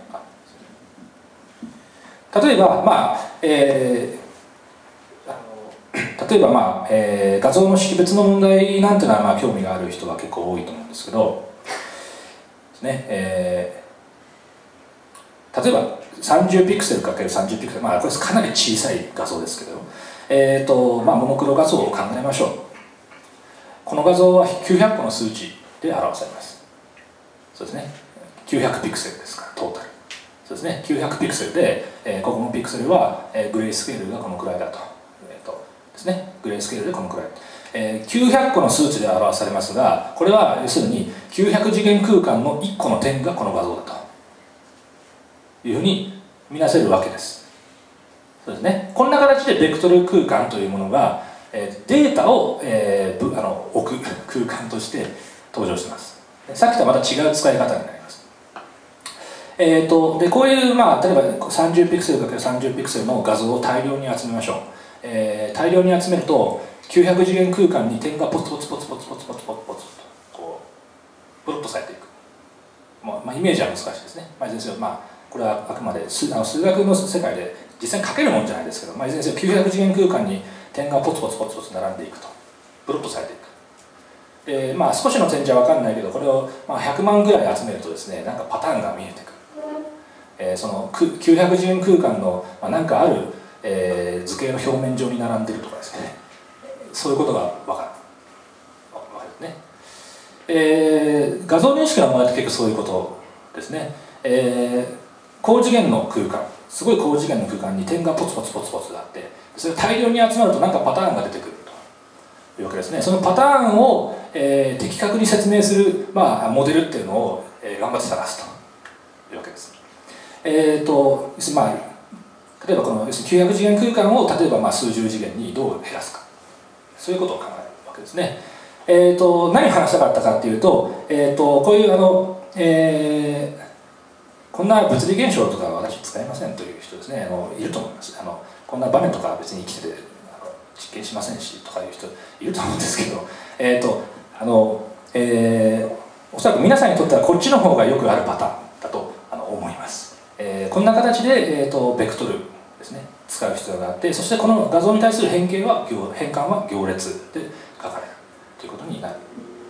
例えば、まあえー、あの例えば、まあえー、画像の識別の問題なんていうのは、まあ、興味がある人は結構多いと思うんですけど、ですねえー例えばさんじゅうピクセル ×さんじゅう ピクセル、まあこれかなり小さい画像ですけど、えーとまあ、モノクロ画像を考えましょう。この画像はきゅうひゃっこの数値で表されます。そうですね。きゅうひゃくピクセルですからトータル。そうですね。きゅうひゃくピクセルで、えー、ここのピクセルは、えー、グレースケールがこのくらいだと。えーとですね。グレースケールでこのくらい。えー、きゅうひゃっこの数値で表されますが、これは要するにきゅうひゃく次元空間のいっこの点がこの画像だというふうに見なせるわけです。そうですね。こんな形でベクトル空間というものが、えー、データを、えー、あの置く空間として登場します。さっきとはまた違う使い方になります。えー、とでこういう、まあ、例えばさんじゅうピクセル ×さんじゅう ピクセルの画像を大量に集めましょう。えー、大量に集めるときゅうひゃく次元空間に点がポツポツポツポツポツポツポツポツとこうプロットされていく。まあまあ、イメージは難しいですね。まあ、先生まあこれはあくまで 数, あの数学の世界で実際に書けるもんじゃないですけど、まあ、いずれにせよきゅうひゃく次元空間に点がポツポツポツポツ並んでいくとプロットされていく。でまあ少しの点じゃ分かんないけど、これをまあひゃくまんぐらい集めるとですね、なんかパターンが見えてくる。えー、そのきゅうひゃく次元空間の、まあ、なんかある、えー、図形の表面上に並んでいるとかですね、そういうことが分かる。分かるね。えー、画像認識の問題って結構そういうことですね。えー高次元の空間、すごい高次元の空間に点がポツポツポツポツがあって、それが大量に集まると何かパターンが出てくるというわけですね。そのパターンを、えー、的確に説明する、まあ、モデルっていうのを、えー、頑張って探すというわけです。えーとまあ、例えばこの要するにきゅうひゃく次元空間を例えばまあ数十次元にどう減らすか、そういうことを考えるわけですね。えーと何を話したかったかっていうと、えーとこういうあの、えーこんな物理現象とかは私使いませんという人ですね、あのいると思います。あのこんな場面とかは別に生きててあの実験しませんしとかいう人いると思うんですけど、えーとあのえー、おそらく皆さんにとってはこっちの方がよくあるパターンだとあの思います。えー、こんな形で、えーとベクトルですね使う必要があって、そしてこの画像に対する変形は変換は行列で書かれるということになる。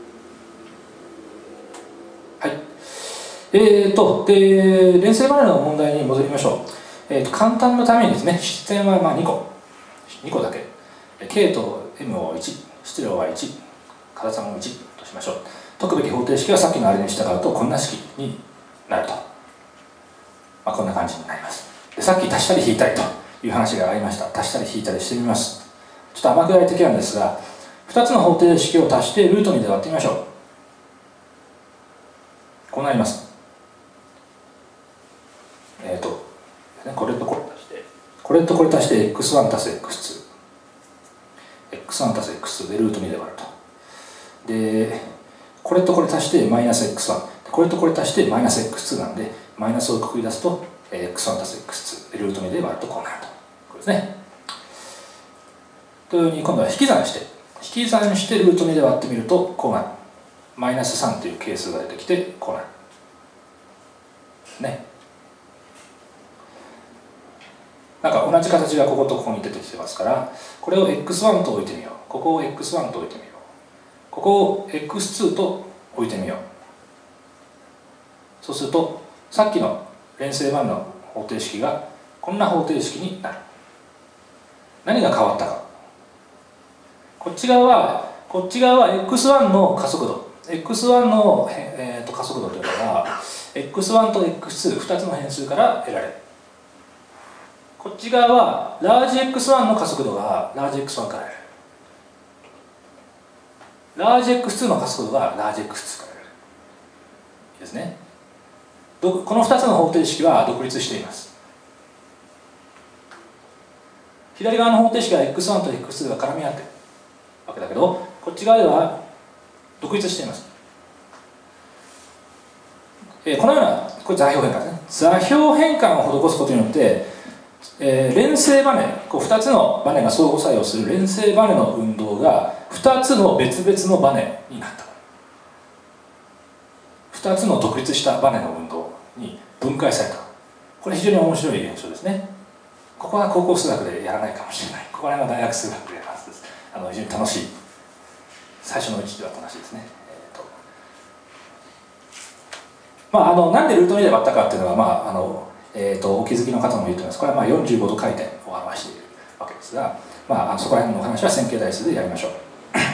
はい。えーとで連成バネの問題に戻りましょう。えーと簡単のためにですね、出典はまあにこにこだけ K と M をいち質量はいち、形もいちとしましょう。解くべき方程式はさっきのあれに従うとこんな式になると、まあ、こんな感じになります。でさっき足したり引いたりという話がありました。足したり引いたりしてみます。ちょっと天下り的なんですが、ふたつの方程式を足してルートにで割ってみましょう。こうなります。えっ、ー、とこれとこれ足してこれとこれ足して エックスワン 足す エックスツー、 エックスワン 足す エックスツー でルートにで割ると。でこれとこれ足してマイナス エックスワン、 これとこれ足してマイナス エックスツー なんで、マイナスをくくり出すと エックスワン 足す エックスツー でルートにで割るとこうなると。これですね。というように今度は引き算して引き算してルートにで割ってみるとこうなる。マイナスさんという係数が出てきてこうなるね。なんか同じ形がこことここに出てきてますから、これを エックスワン と置いてみよう。ここを エックスワン と置いてみよう。ここを エックスツー と置いてみよう。そうするとさっきの連成版の方程式がこんな方程式になる。何が変わったか。こっち側はこっち側は エックスワン の加速度、 エックスワン の、えー、と加速度というのが エックスワン と エックスツー ふたつの変数から得られる。こっち側はラージ エックスワン の加速度がラージ エックスワン から得られる。ラージ エックスツー の加速度がラージ エックスツー から得られる。いいですね。このふたつの方程式は独立しています。左側の方程式は エックスワン と エックスツー が絡み合っているわけだけど、こっち側では独立しています。えー、このようなこれ座標変換ですね。座標変換を施すことによって、えー、連成バネ、こうふたつのバネが相互作用する連成バネの運動がふたつの別々のバネになった。ふたつの独立したバネの運動に分解された。これ非常に面白い現象ですね。ここは高校数学でやらないかもしれない。ここら辺は大学数学でやるはずです。あの非常に楽しい。最初のうちでは楽しいですね。えーとまあ、あのなんでルートにで割ったかっていうのは、まああのえー、とお気づきの方もいると思います。これはまあよんじゅうごど回転を表しているわけですが、まあ、あのそこら辺のお話は線形代数でやりましょう。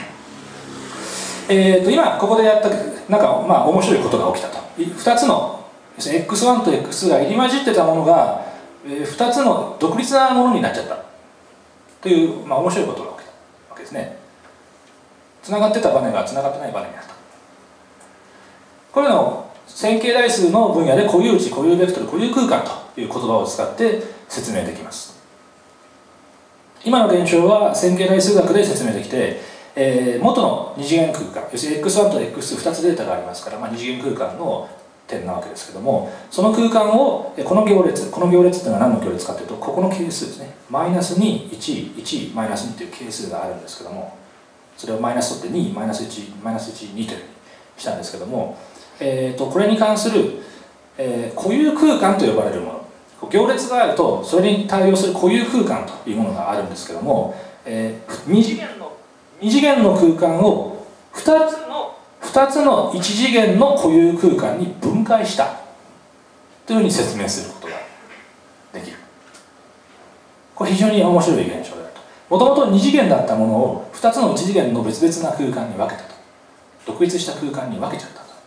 えーと今ここでやったなんかまあ面白いことが起きたと。ふたつの エックスワン と エックスツー が入り混じってたものが、えー、ふたつの独立なものになっちゃったという、まあ、面白いことが起きたわけですね。つながってたバネがつながってないバネになった。これの線形代数の分野で固有値、固有ベクトル、固有空間という言葉を使って説明できます。今の現象は線形代数学で説明できて、えー、元の二次元空間、要するに エックスワン と エックスツー ふたつデータがありますから、まあ、二次元空間の点なわけですけども、その空間をこの行列、この行列というのは何の行列かというと、ここの係数ですね。マイナスに、いち、いち、マイナスにという係数があるんですけども、それをマイナス取ってに、マイナスいち、マイナスいち、にというふうにしたんですけども、えー、とこれに関する、えー、固有空間と呼ばれるもの、行列があるとそれに対応する固有空間というものがあるんですけども、えー、二次元の二次元の空間をふたつのふたつの一次元の固有空間に分解したというふうに説明することができる。これ非常に面白い現象であると。もともと二次元だったものをふたつの一次元の別々な空間に分けたと。独立した空間に分けちゃったと。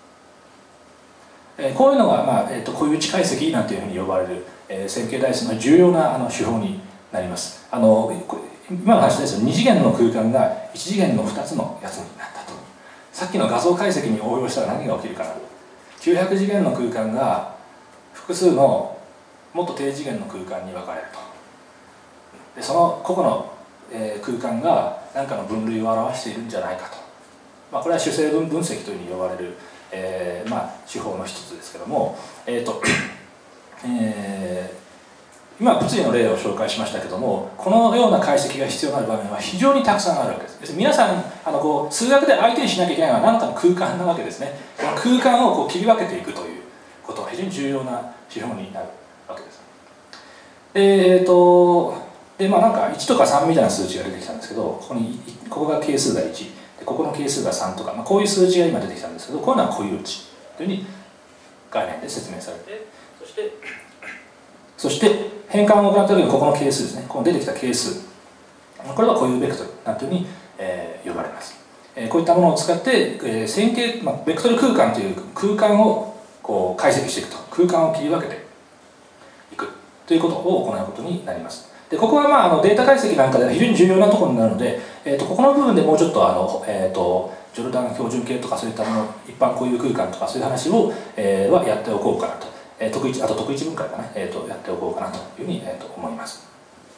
えー、こういうのが、まあえー、と固有値解析なんていうふうに呼ばれる、えー、線形代数の重要なあの手法になります。あの今の話ですと二次元の空間が一次元のふたつのやつになったと。さっきの画像解析に応用したら何が起きるかな。きゅうひゃく次元の空間が複数のもっと低次元の空間に分かれると。でその個々の、えー、空間が何かの分類を表しているんじゃないかと。まあ、これは主成分分析というふうに呼ばれる、えーまあ、手法の一つですけども、えーとえー今物理の例を紹介しましたけども、このような解析が必要な場面は非常にたくさんあるわけです。要するに皆さんあのこう数学で相手にしなきゃいけないのは何かの空間なわけですね。その空間をこう切り分けていくということが非常に重要な手法になるわけです。えーとでまあなんかいちとかさんみたいな数値が出てきたんですけど、ここにここが係数がいちでここの係数がさんとか、まあ、こういう数値が今出てきたんですけど、こういうのは固有値というふうに概念で説明されて、そしてそして変換を行った時にここの係数ですね、この出てきた係数、これは固有ベクトルなんていうふうにえー、呼ばれます。えー、こういったものを使って、えー、線形、まあ、ベクトル空間という空間をこう解析していくと、空間を切り分けていくということを行うことになります。でここは、まあ、あのデータ解析なんかでは非常に重要なところになるので、えー、とここの部分でもうちょっとあの、えー、とジョルダン標準形とかそういったもの、一般固有空間とかそういう話を、えー、はやっておこうかなと、えー、特一あと特一分解かな、えー、とやっておこうかなというふうに、えー、と思います。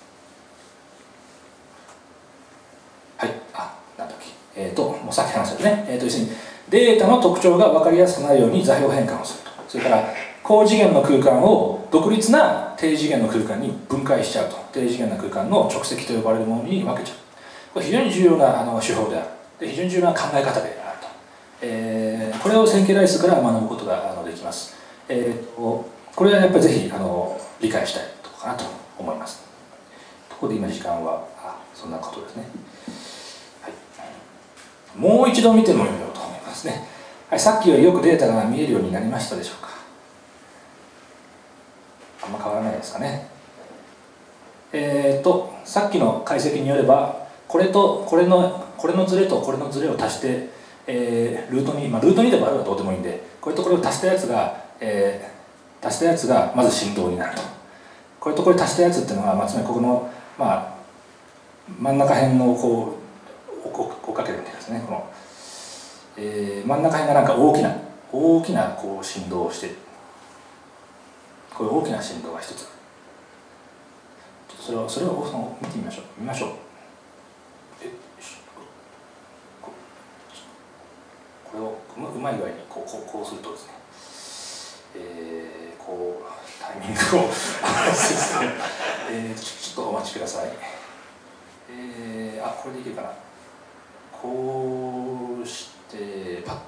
はい、あ、なんだっけ、えっ、ー、と、もうさっき話したね、えー、と要するにデータの特徴が分かりやすくなるように座標変換をすると、それから高次元の空間を独立な低次元の空間に分解しちゃうと、低次元な空間の直積と呼ばれるものに分けちゃう、これ非常に重要なあの手法である、で非常に重要な考え方であると、えー、これを線形代数から学ぶことがあのできます。えー、とこれはやっぱりぜひあの理解したいところかなと思います。ところで今時間はあそんなことですね。もう一度見てみようと思いますね。はい、さっきよりよくデータが見えるようになりましたでしょうか。あんま変わらないですかね。えーとさっきの解析によればこれとこれのこれのズレとこれのズレを足して、えー、ルートに、まあ、ルートにでもあるはどうでもいいんで、これとこれを足したやつが、えー、足したやつがまず振動になると。これとこれ足したやつっていうのは、まあ、つまりここの、まあ、真ん中辺のこう追っかけるみたいですね。この、えー、真ん中辺がなんか大きな大きなこう振動をして、これ大きな振動が一つ、ちょっとそれをそれを見てみましょう見ましょう。えこれをうまい具合にこうこうこうするとですね、えー、こうタイミングをえー、ちょっとお待ちください。えー、あこれでいけるかな。こうしてパッ、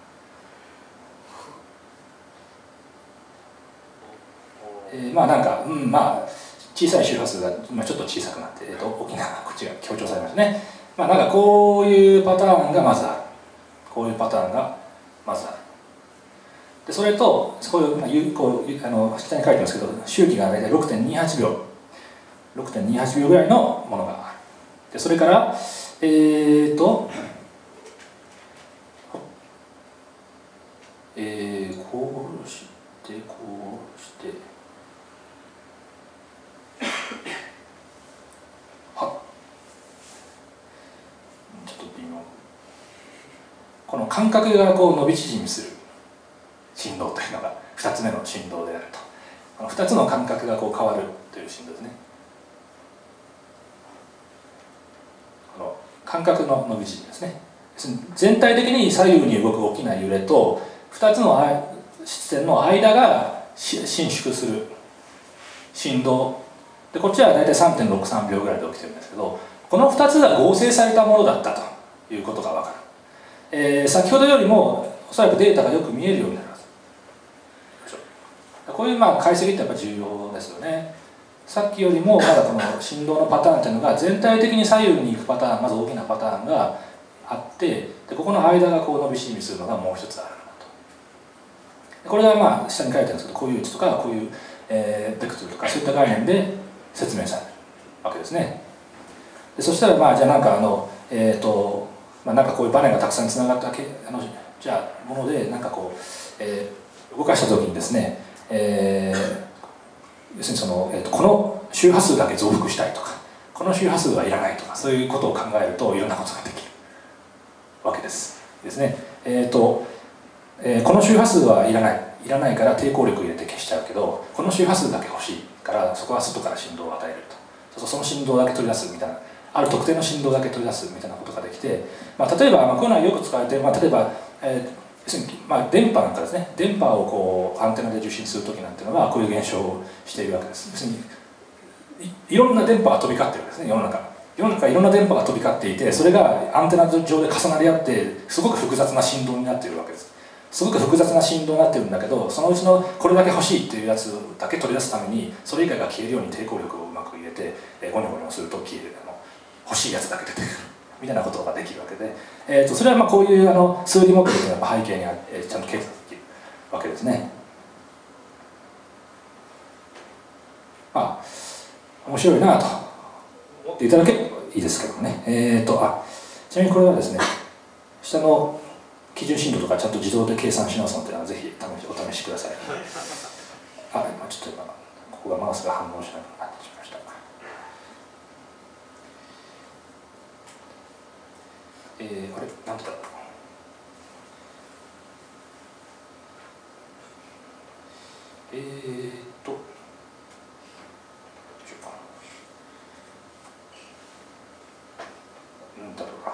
えー、まあなんか、うん、まあ小さい周波数が今ちょっと小さくなって、えー、と大きなこっちが強調されましたね。まあなんかこういうパターンがまずある、こういうパターンがまずある。でそれとこういう、まあ、こうあの下に書いてますけど、周期が大体 ろくてんにはちびょう ろくてんにはちびょうぐらいのものがある。でそれからえーと、えー、こうして、こうして、はっ、ちょっと微妙。この間隔がこう伸び縮みする振動というのがふたつめの振動であると。このふたつの間隔がこう変わるという振動ですね。間隔の伸び縮みですね。全体的に左右に動く大きな揺れとふたつの質線の間が伸縮する振動で、こっちは大体 さんてんろくさんびょうぐらいで起きてるんですけど、このふたつが合成されたものだったということが分かる。えー、先ほどよりもおそらくデータがよく見えるようになります。こういうまあ解析ってやっぱり重要ですよね。さっきよりもまだこの振動のパターンっていうのが全体的に左右に行くパターン、まず大きなパターンがあって、でここの間がこう伸び縮みするのがもう一つあるなと。これはまあ下に書いてあるんですけど、こういう位置とかこういう、えー、ベクトルとかそういった概念で説明されるわけですね。でそしたらまあじゃあなんかあのえっ、ー、と、まあ、なんかこういうバネがたくさんつながったけあのじゃあものでなんかこう、えー、動かした時にですね、えー要するにその、えー、とこの周波数だけ増幅したいとか、この周波数はいらないとか、そういうことを考えるといろんなことができるわけですですね。えーとえー、この周波数はいらないいらないから抵抗力入れて消しちゃうけど、この周波数だけ欲しいからそこは外から振動を与えると、その振動だけ取り出すみたいな、ある特定の振動だけ取り出すみたいなことができて、まあ、例えば、まあ、こういうのはよく使われて、まあ、例えば、えー要するにまあ、電波なんかですね、電波をこうアンテナで受信する時なんていうのはこういう現象をしているわけです。要するに い, いろんな電波が飛び交っているわけですね。世の中世の中いろんな電波が飛び交っていて、それがアンテナ上で重なり合ってすごく複雑な振動になっているわけです。すごく複雑な振動になっているんだけど、そのうちのこれだけ欲しいっていうやつだけ取り出すためにそれ以外が消えるように抵抗力をうまく入れて、えー、ゴニョゴニョすると消える、あの欲しいやつだけ出てくるみたいなことができるわけで、えー、とそれはまあこういうあの数理モデルというのが背景にあって、えー、ちゃんと計算できるわけですね。まあ面白いなと思っていただければいいですけどね。えーとあちなみにこれはですね、下の基準震度とかちゃんと自動で計算しますので、ぜひお試しください。あ、今ちょっと今ここがマウスが反応しなくなってしまいました。えー、あれなんてだろう。えーっとなんだろうな。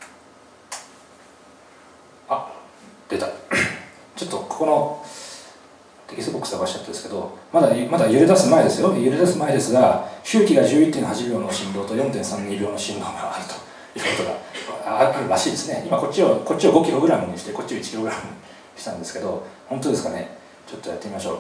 あ、出た。ちょっとここのテキストボックス探しちゃったんですけど、まだまだ揺れ出す前ですよ。揺れ出す前ですが、周期が じゅういってんはち 秒の振動と よんてんさんに 秒の振動があるということがあるらしいですね。今こっちをこっちを ごキログラム にして、こっちを いちキログラム にしたんですけど、本当ですかね。ちょっとやってみましょう。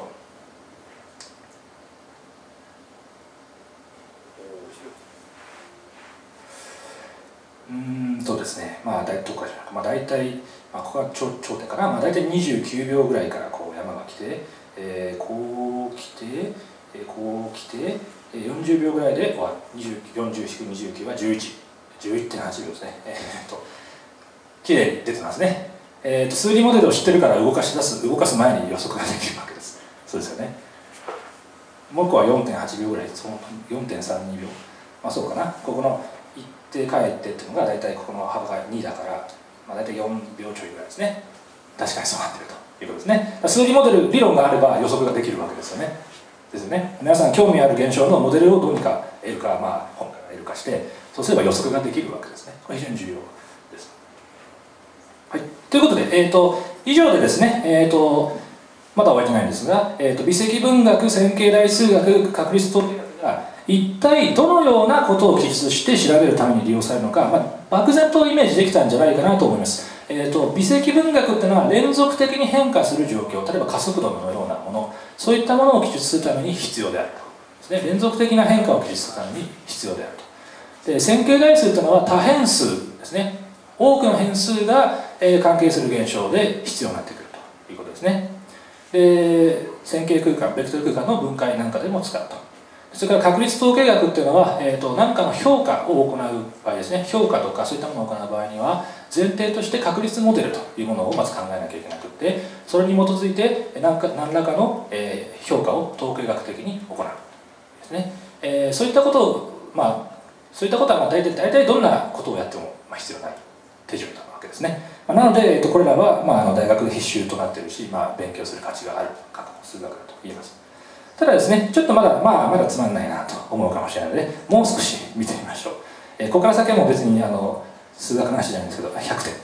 うーんとですね、まあ大体、まあ、大体、まあ、ここが 頂, 頂点かな、まあ、大体にじゅうきゅうびょうぐらいからこう山が来て、えー、こう来て、えー、こう来て、えー、よんじゅうびょうぐらいでよんじゅう、にじゅうきゅうはじゅういち、じゅういってんはち 秒ですね。えー、っときれいに出てますね。えー、っと数理モデルを知ってるから動かし出す動かす前に予測ができるわけです。そうですよね。もう一個は よんてんはち 秒ぐらい、その よんてんさんに 秒、まあそうかな、ここの行って帰ってっていうのが大体ここの幅がにだから、まあ、大体よんびょうちょいぐらいですね。確かにそうなってるということですね。数理モデル理論があれば予測ができるわけですよね。ですよね。皆さん興味ある現象のモデルをどうにか得るか、まあ本から得るかして、そうすれば予測ができるわけですね。これ非常に重要です。はい。ということで、えっ、ー、と以上でですね、えっ、ー、とまだ終わりじゃないんですが、えーと、微積分学、線形代数学、確率統計学が一体どのようなことを記述して調べるために利用されるのか、まあ、漠然とイメージできたんじゃないかなと思います。えーと、微積分学っていうのは連続的に変化する状況、例えば加速度のようなもの、そういったものを記述するために必要であるとですね。連続的な変化を記述するために必要であると。で、線形代数というのは多変数ですね。多くの変数が、えー、関係する現象で必要になってくるということですね。で、線形空間、ベクトル空間の分解なんかでも使うと。それから確率統計学っていうのは、えーと、何かの評価を行う場合ですね、評価とかそういったものを行う場合には、前提として確率モデルというものをまず考えなきゃいけなくて、それに基づいて何か何らかの、えー、評価を統計学的に行うですね。えー、そういったことを、まあ、そういったことはまあ大体、大体どんなことをやってもまあ必要ない手順なわけですね。なので、えっと、これらは、まあ、あの大学で必修となっているし、まあ、勉強する価値がある数学だと言えます。ただですね、ちょっとまだ、まあ、まだつまんないなと思うかもしれないので、もう少し見てみましょう。えー、ここから先はもう別にあの数学なしじゃないんですけど、ひゃくてん。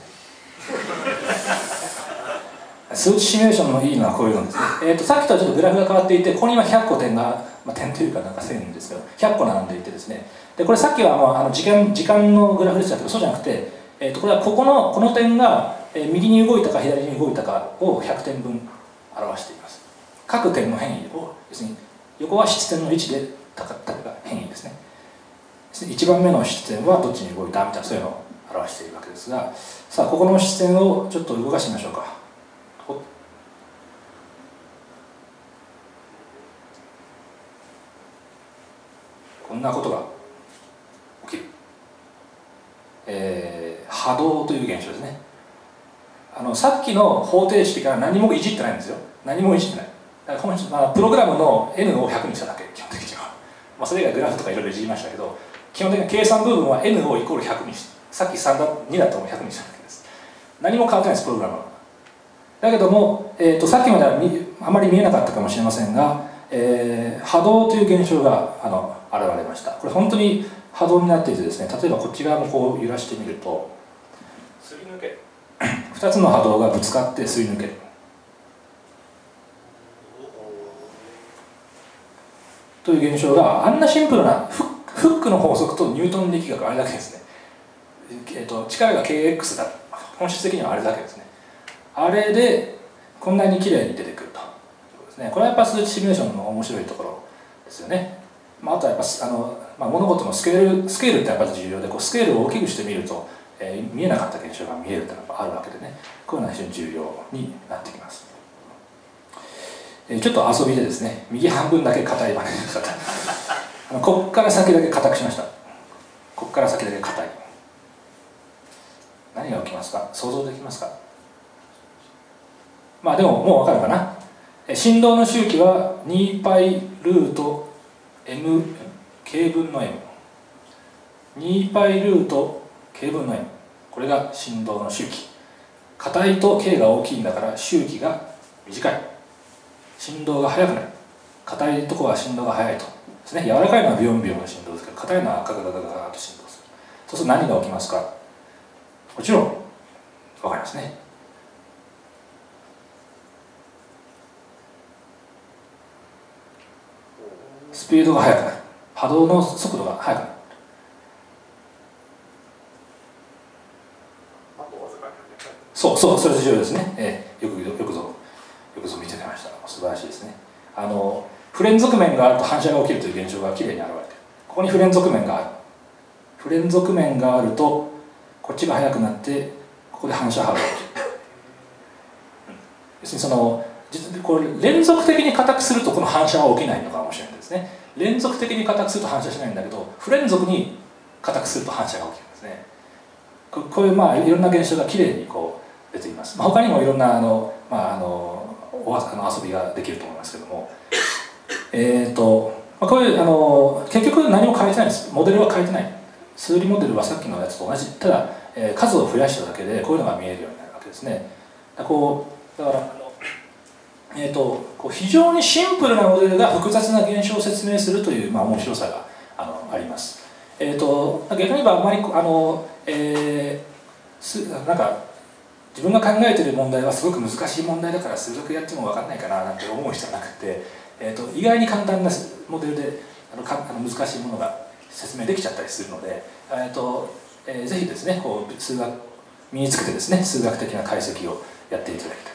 数値シミュレーションのいいのはこういうのですね。えー、とさっきとはちょっとグラフが変わっていて、ここに今ひゃっこ点が、まあ、点というかなんか線ですけど、ひゃっこ並んでいてですね、でこれさっきは、まあ、あの時間時間のグラフでしたけど、そうじゃなくて、えー、とこれはここのこの点が、えー、右に動いたか左に動いたかをひゃくてんぶん表しています。各点の変異を、要するに横は質点の位置で高かが変異ですね。いちばんめの質点はどっちに動いたみたいな、そういうのを表しているわけですが、さあここの質点をちょっと動かしてみましょうか。こんなことが起きる、えー、波動という現象ですね。あのさっきの方程式から何もいじってないんですよ。何もいじってない。だからこの、まあ、プログラムの N をひゃくにしただけ、基本的には。まあ、それ以外グラフとかいろいろいじりましたけど、基本的に計算部分は N をイコールひゃくにして、さっきさんだにだったのをひゃくにしただけです。何も変わってないです、プログラムは。だけども、えー、とさっきまではあまり見えなかったかもしれませんが、えー、波動という現象があの現れました。これ本当に波動になっていてですね、例えばこっち側もこう揺らしてみると、すり抜けふたつの波動がぶつかってすり抜けるという現象が、あんなシンプルなフックの法則とニュートン力学、あれだけですね。えー、と力が ケーエックス だ、本質的にはあれだけですね。あれでこんなにきれいに出てくるということですね。これはやっぱ数値シミュレーションの面白いところですよね。まあ、あとはやっぱあの、まあ、物事のスケールスケールってやっぱり重要で、こうスケールを大きくしてみると、えー、見えなかった現象が見えるというのがあるわけでね、こういうのは非常に重要になってきます。えー、ちょっと遊びでですね、右半分だけ硬いバネの方あのこっから先だけ硬くしました。こっから先だけ硬い。 何が起きますか？想像できますか？まあでももう分かるかな。振動の周期は にパイ ルート m k 分の m、 にパイ ルート k 分の m、 これが振動の周期。硬いと k が大きいんだから周期が短い、振動が速くなる。硬いところは振動が速いとですね。柔らかいのはビヨンビヨンの振動ですけど、硬いのはガガガガガガと振動する。そうすると何が起きますか？もちろん分かりますね。スピードが速くなる、波動の速度が速くなる。そうそう、それ重要ですね。えー、よくよくぞよくぞ見てくれました。素晴らしいですね。あの不連続面があると反射が起きるという現象がきれいに現れている。ここに不連続面がある。不連続面があるとこっちが速くなってここで反射波が起きる。要するにそのこれ連続的に硬くするとこの反射は起きないのかもしれないですね。連続的に硬くすると反射しないんだけど、不連続に硬くすると反射が起きるんですね。こういうまあいろんな現象がきれいにこう出ています。まあ、他にもいろんなあの、まあ、あのおあの遊びができると思いますけども、えーとまあ、こういうあの結局何も変えてないです。モデルは変えてない。数理モデルはさっきのやつと同じ。ただ、えー、数を増やしただけでこういうのが見えるようになるわけですね。だからこうだからあのえー、とこう非常にシンプルなモデルが複雑な現象を説明するという、まあ、面白さが あのあります。えー、と逆に言えばあまりあの、えー、すなんか自分が考えている問題はすごく難しい問題だから数学やっても分かんないかななんて思う人はなくて、えー、と意外に簡単なモデルであのかあの難しいものが説明できちゃったりするので、えーとえー、ぜひですねこう数学身につけてですね数学的な解析をやっていただきたい。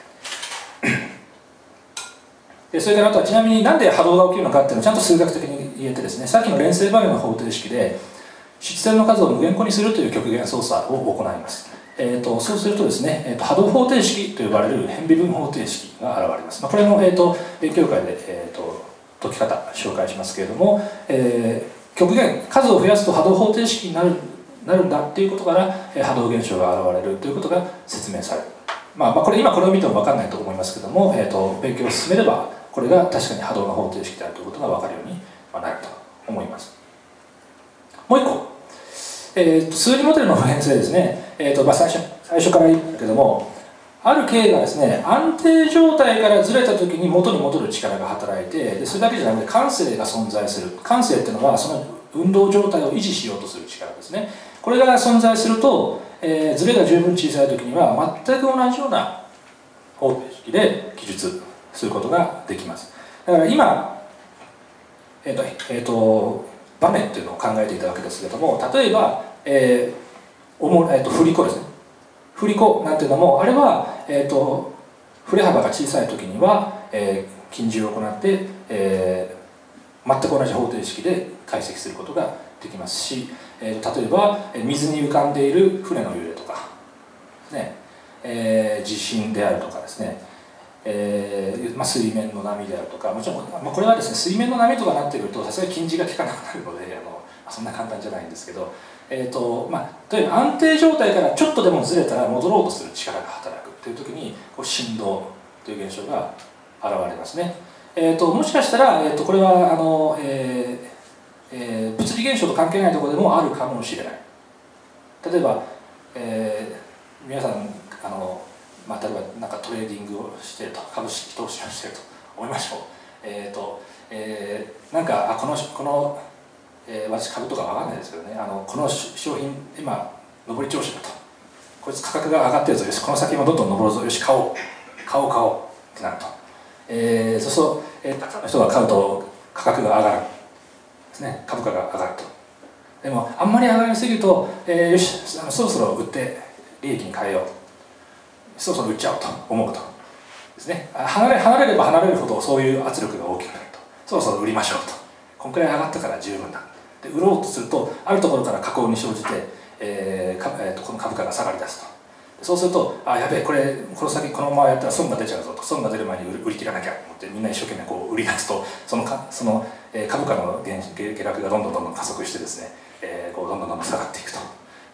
でそれからあとはちなみになんで波動が起きるのかっていうのをちゃんと数学的に言えてですね、さっきの連星バネの方程式で出線の数を無限個にするという極限操作を行います。えー、とそうするとですね、えー、と波動方程式と呼ばれる変微分方程式が現れます。まあ、これも、えー、と勉強会で、えー、と解き方紹介しますけれども、えー、極限数を増やすと波動方程式になるなるんだっていうことから、えー、波動現象が現れるということが説明される。まあ、まあこれ今これを見ても分かんないと思いますけども、えー、と勉強を進めればこれが確かに波動の方程式であるということが分かるようになると思います。もう一個、えー、と数理モデルの普遍性ですね。えーとまあ、最初最初から言うんだけども、ある径がですね安定状態からずれた時に元に戻る力が働いて、でそれだけじゃなくて慣性が存在する。慣性っていうのはその運動状態を維持しようとする力ですね。これが存在すると、えー、ずれが十分小さい時には全く同じような方程式で記述することができます。だから今、えーとえーと、場面というのを考えていたわけですけれども、例えば、えーおもえーと、振り子ですね。振り子なんていうのも、あれは、えーと、振れ幅が小さい時には、えー、近似を行って、えー、全く同じ方程式で解析することができますし、えー、例えば水に浮かんでいる船の揺れとか、ねえー、地震であるとかですね、えーまあ、水面の波であるとか、もちろん、まあ、これはですね水面の波とかなってくるとさすがに近似が効かなくなるのであのそんな簡単じゃないんですけど、えーとまあ、という安定状態からちょっとでもずれたら戻ろうとする力が働くという時にこう振動という現象が現れますね。えーともしかしたら、えーとこれはあの、えーえー、物理現象と関係ないところでもあるかもしれない。例えば、えー、皆さんあの、まあ、例えばなんかトレーディングをしていると、株式投資をしていると思いましょう。えーとえー、なんかあこのこの、えー、私株とかわかんないですけどね、あのこの商品今上り調子だと、こいつ価格が上がってるぞ、よしこの先もどんどん上るぞ、よし買おう買おう買おうってなると、えー、そうすると、えー、たくさんの人が買うと価格が上がるですね、株価が上がると。でもあんまり上がりすぎると、えー、よしあのそろそろ売って利益に変えよう、そろそろ売っちゃおうと思うとですね、離れ離れれば離れるほどそういう圧力が大きくなると、そろそろ売りましょうと、こんくらい上がったから十分だ。で売ろうとするとあるところから下降に生じて、えーかえー、とこの株価が下がり出すと。そうするとあやべえこれこの先このままやったら損が出ちゃうぞと、損が出る前に売り切らなきゃと思ってみんな一生懸命こう売り出すと、そのかその、えー、株価の下落がどんどんどんどん加速してですね、えー、こうどんどんどんどん下がっていくと。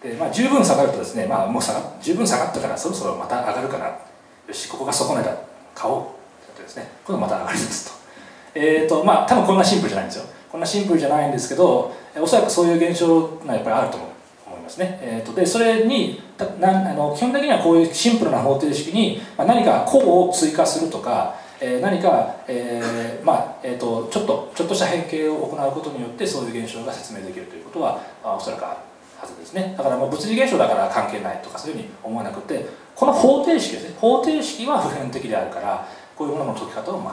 で、まあ、十分下がるとですね、まあ、もう下が十分下がったからそろそろまた上がるかな、よしここが底値だ買おうってですね、これまた上がりますと。えーとまあ多分こんなシンプルじゃないんですよ。こんなシンプルじゃないんですけど、おそらくそういう現象がやっぱりあると思いますね。えーとでそれになあの基本的にはこういうシンプルな方程式に、まあ、何か項を追加するとか、えー、何か、えーまあえー、とちょっとちょっとした変形を行うことによってそういう現象が説明できるということは、まあ、おそらくあるはずですね。だからもう物理現象だから関係ないとかそういうふうに思わなくて、この方程式ですね、方程式は普遍的であるからこういうものの解き方を学ぶ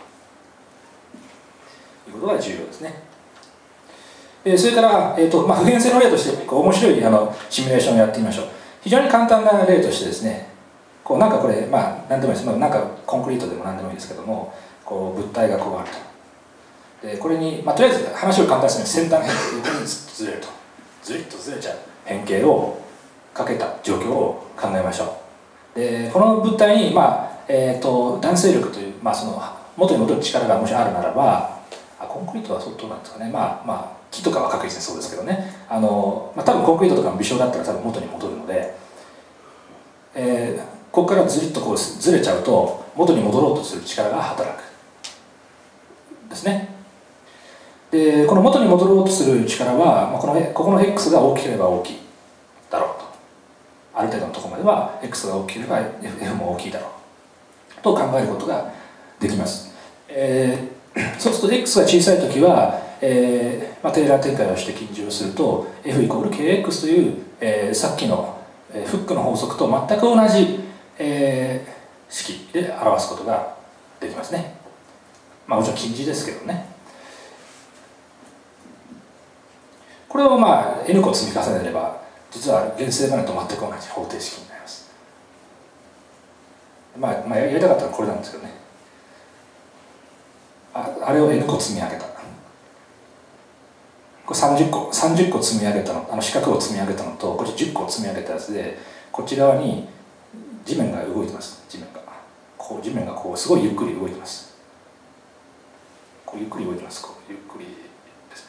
ということが重要ですね。えそれから、えーとまあ、普遍性の例としてこう面白いあのシミュレーションをやってみましょう。非常に簡単な例としてですね、こうなんかこれ、まあ、何でもいいです、まあ、なんかコンクリートでも何でもいいですけども、こう物体がこうあると。でこれに、まあ、とりあえず話を簡単にすると先端変形にずれると、ずりっとずれちゃう変形をかけた状況を考えましょう。でこの物体に、まあえー、と弾性力という、まあ、その元に戻る力がもしあるならば、あコンクリートはそうどうなんですかね、まあまあ木とかは確実にそうですけどね、あの、まあ、多分コンクリートとかの微小だったら多分元に戻るので、えー、ここからずりっとこうずれちゃうと元に戻ろうとする力が働くですね。でこの元に戻ろうとする力は、まあ、このここの X が大きければ大きいだろうと、ある程度のところまでは X が大きければ F も大きいだろうと考えることができます。えー、そうすると X が小さい時は、えーまあ、テーラー展開をして近似をすると F イコール ケーエックス という、えー、さっきの、えー、フックの法則と全く同じ、えー、式で表すことができますね。まあもちろん近似ですけどね。これをまあ N 個積み重ねれば実は現世までと全く同じ方程式になります。まあ、まあ、やりたかったのはこれなんですけどね。あ, あれを N 個積み上げた。これさんじゅっこさんじゅっこ積み上げたの、あの四角を積み上げたのとこっちじゅっこ積み上げたやつで、こっち側に地面が動いてます。地面がこう地面がこうすごいゆっくり動いてます。こうゆっくり動いてます。こうゆっくりです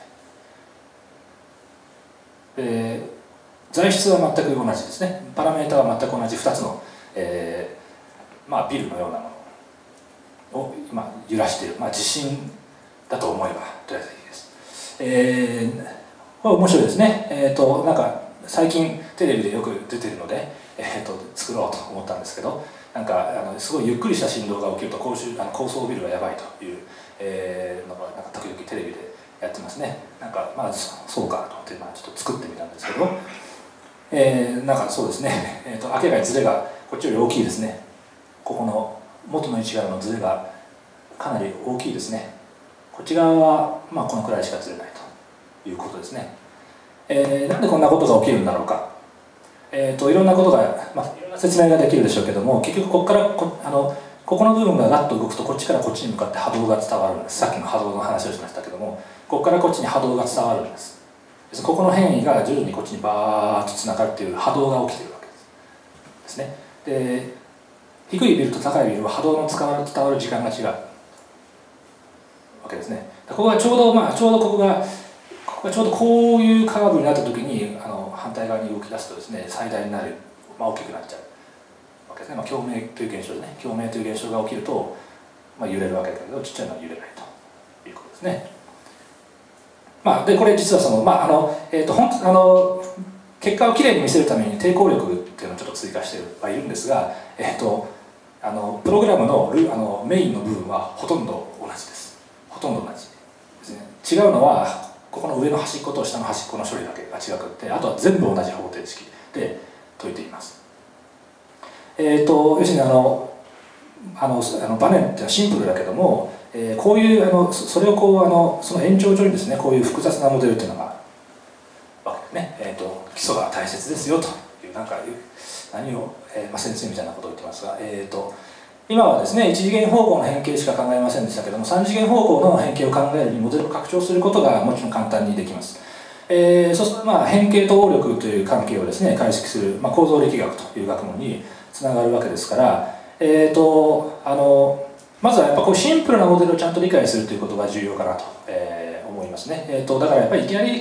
ね。で材質は全く同じですね。パラメータは全く同じふたつの、えーまあ、ビルのようなものを今揺らしている、まあ、地震だと思えばとりあえずいいです。えー、これ面白いですね。えーとなんか最近テレビでよく出てるので、えー、と作ろうと思ったんですけど、なんかあのすごいゆっくりした振動が起きると高周あの高層ビルがやばいという、えー、のがなんか時々テレビでやってますね。なんかまあそうかと思って、まあ、ちょっと作ってみたんですけど、えー、なんかそうですね、えー、と明らかにズレがこっちより大きいですね。ここの元の位置からのズレがかなり大きいですね。こっち側はまあこのくらいしかずれないということですね。えー、なんでこんなことが起きるんだろうか。えー、といろんなことが、まあ、いろんな説明ができるでしょうけども、結局ここからこあのここの部分がガッと動くとこっちからこっちに向かって波動が伝わるんです。さっきの波動の話をしましたけども、ここからこっちに波動が伝わるんです。ここの変異が徐々にこっちにバーッとつながるっていう波動が起きているわけですね。で低いビルと高いビルは波動の伝わる伝わる時間が違うわけですね。ここがちょうど、まあ、ちょうどここがここがちょうどこういうカーブになった時にあの反対側に動き出すとですね、最大になる、まあ、大きくなっちゃうわけですね。まあ、共鳴という現象でね、共鳴という現象が起きると、まあ、揺れるわけだけどちっちゃいのは揺れないということですね。まあ、でこれ実はその、まああのえー、と本当あの結果をきれいに見せるために抵抗力っていうのをちょっと追加してはいるんですが、えー、とあのプログラムのルあのメインの部分はほとんど同じです。ほとんど同じですね。違うのはここの上の端っこと下の端っこの処理だけが違くって、あとは全部同じ方程式で解いています。えー、と要するにあのあのあの場面っていうのはシンプルだけども、えー、こういうあのそれをこうあのその延長上にですね、こういう複雑なモデルっていうのがあるわけですね。えー、と基礎が大切ですよというなんか何を、えーまあ、先生みたいなことを言ってますが、えー、と今はですねいち次元方向の変形しか考えませんでしたけども、さん次元方向の変形を考えるにモデルを拡張することがもちろん簡単にできます。えー、そうするとまあ変形と応力という関係をですね解析する、まあ、構造力学という学問につながるわけですから、えー、とあのまずはやっぱこうシンプルなモデルをちゃんと理解するということが重要かなと、えー、思いますね。えー、とだからやっぱりいきなり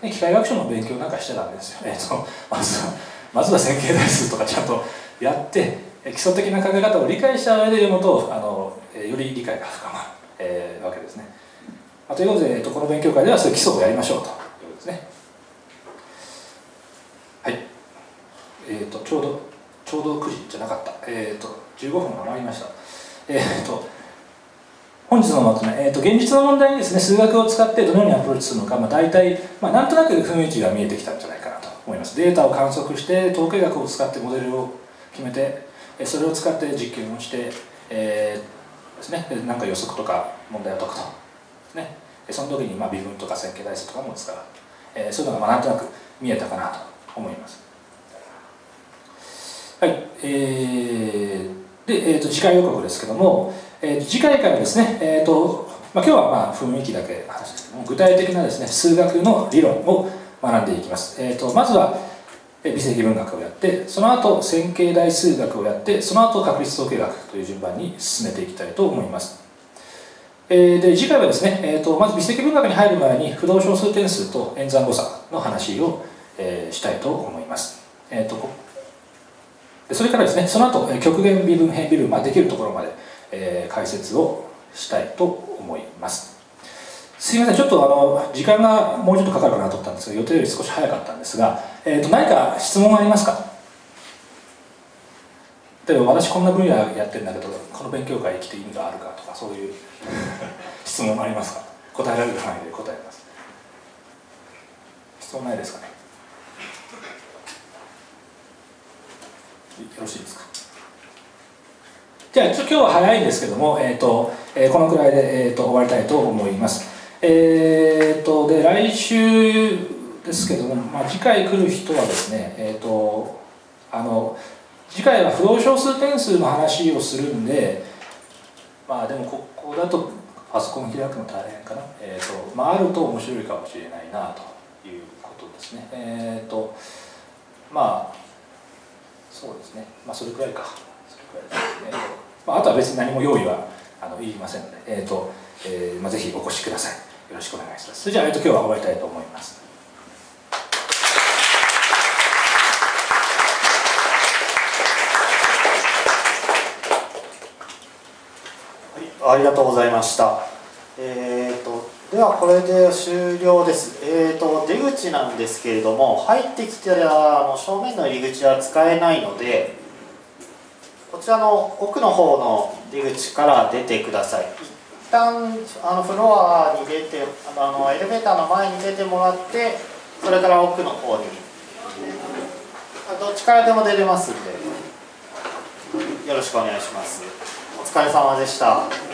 機械学習の勉強なんかしちゃダメですよ、えー、とまずはまずは線形代数とかちゃんとやって基礎的な考え方を理解した上で読むとあのより理解が深まる、えー、わけですね。まあ、ということで、えー、とこの勉強会ではそういう基礎をやりましょうということですね。はい、えー、とちょうどちょうどくじじゃなかった、えー、とじゅうごふんが余りました。えー、と本日のまとめ、えー、と現実の問題にですね数学を使ってどのようにアプローチするのか、まあ、大体、まあ、なんとなく雰囲気が見えてきたんじゃないかなと思います。データを観測して統計学を使ってモデルを決めてそれを使って実験をして、えーですね、なんか予測とか問題を解くとですね、その時にまあ微分とか線形代数とかも使う、えー、そういうのがまあなんとなく見えたかなと思います。はい、えー、で、えー、と次回予告ですけども、えー、次回からですね、えーとまあ、今日はまあ雰囲気だけ話ですけども、具体的なですね数学の理論を学んでいきます。えー、とまずは微積分学をやって、その後線形代数学をやって、その後確率統計学という順番に進めていきたいと思います。えー、で次回はですね、えー、とまず微積分学に入る前に不動小数点数と演算誤差の話を、えー、したいと思います。えー、とでそれからですね、その後極限微分変微分、まあ、できるところまで、えー、解説をしたいと思います。すいません、ちょっとあの時間がもうちょっとかかるかなと思ったんですが、予定より少し早かったんですが、えー、と何か質問がありますか？例えば私こんな分野やってるんだけどこの勉強会来て意味があるかとか、そういう質問ありますか？答えられる範囲で答えます。質問ないですかね？よろしいですか？じゃあ今日は早いんですけども、えーとえー、このくらいで、えー、と終わりたいと思います。えー、とで来週ですけども、まあ、次回来る人はですね、えー、とあの次回は不動小数点数の話をするんで、まあでもここだとパソコン開くの大変かな、えーとまあ、あると面白いかもしれないなということですね。えー、とまあそうですね、まあそれくらいか、それくらいですね。まあ、あとは別に何も用意はあの言いませんので、えーとえーまあ、ぜひお越しください。よろしくお願いします。それじゃあ、えー、と今日は終わりたいと思います。 はい、ありがとうございました。えー、とではこれで終了です。えー、と出口なんですけれども、入ってきたらあの正面の入り口は使えないので、こちらの奥の方の出口から出てください。一旦あのフロアに出て、あのエレベーターの前に出てもらって、それから奥の方にどっちからでも出れますんで、よろしくお願いします。お疲れ様でした。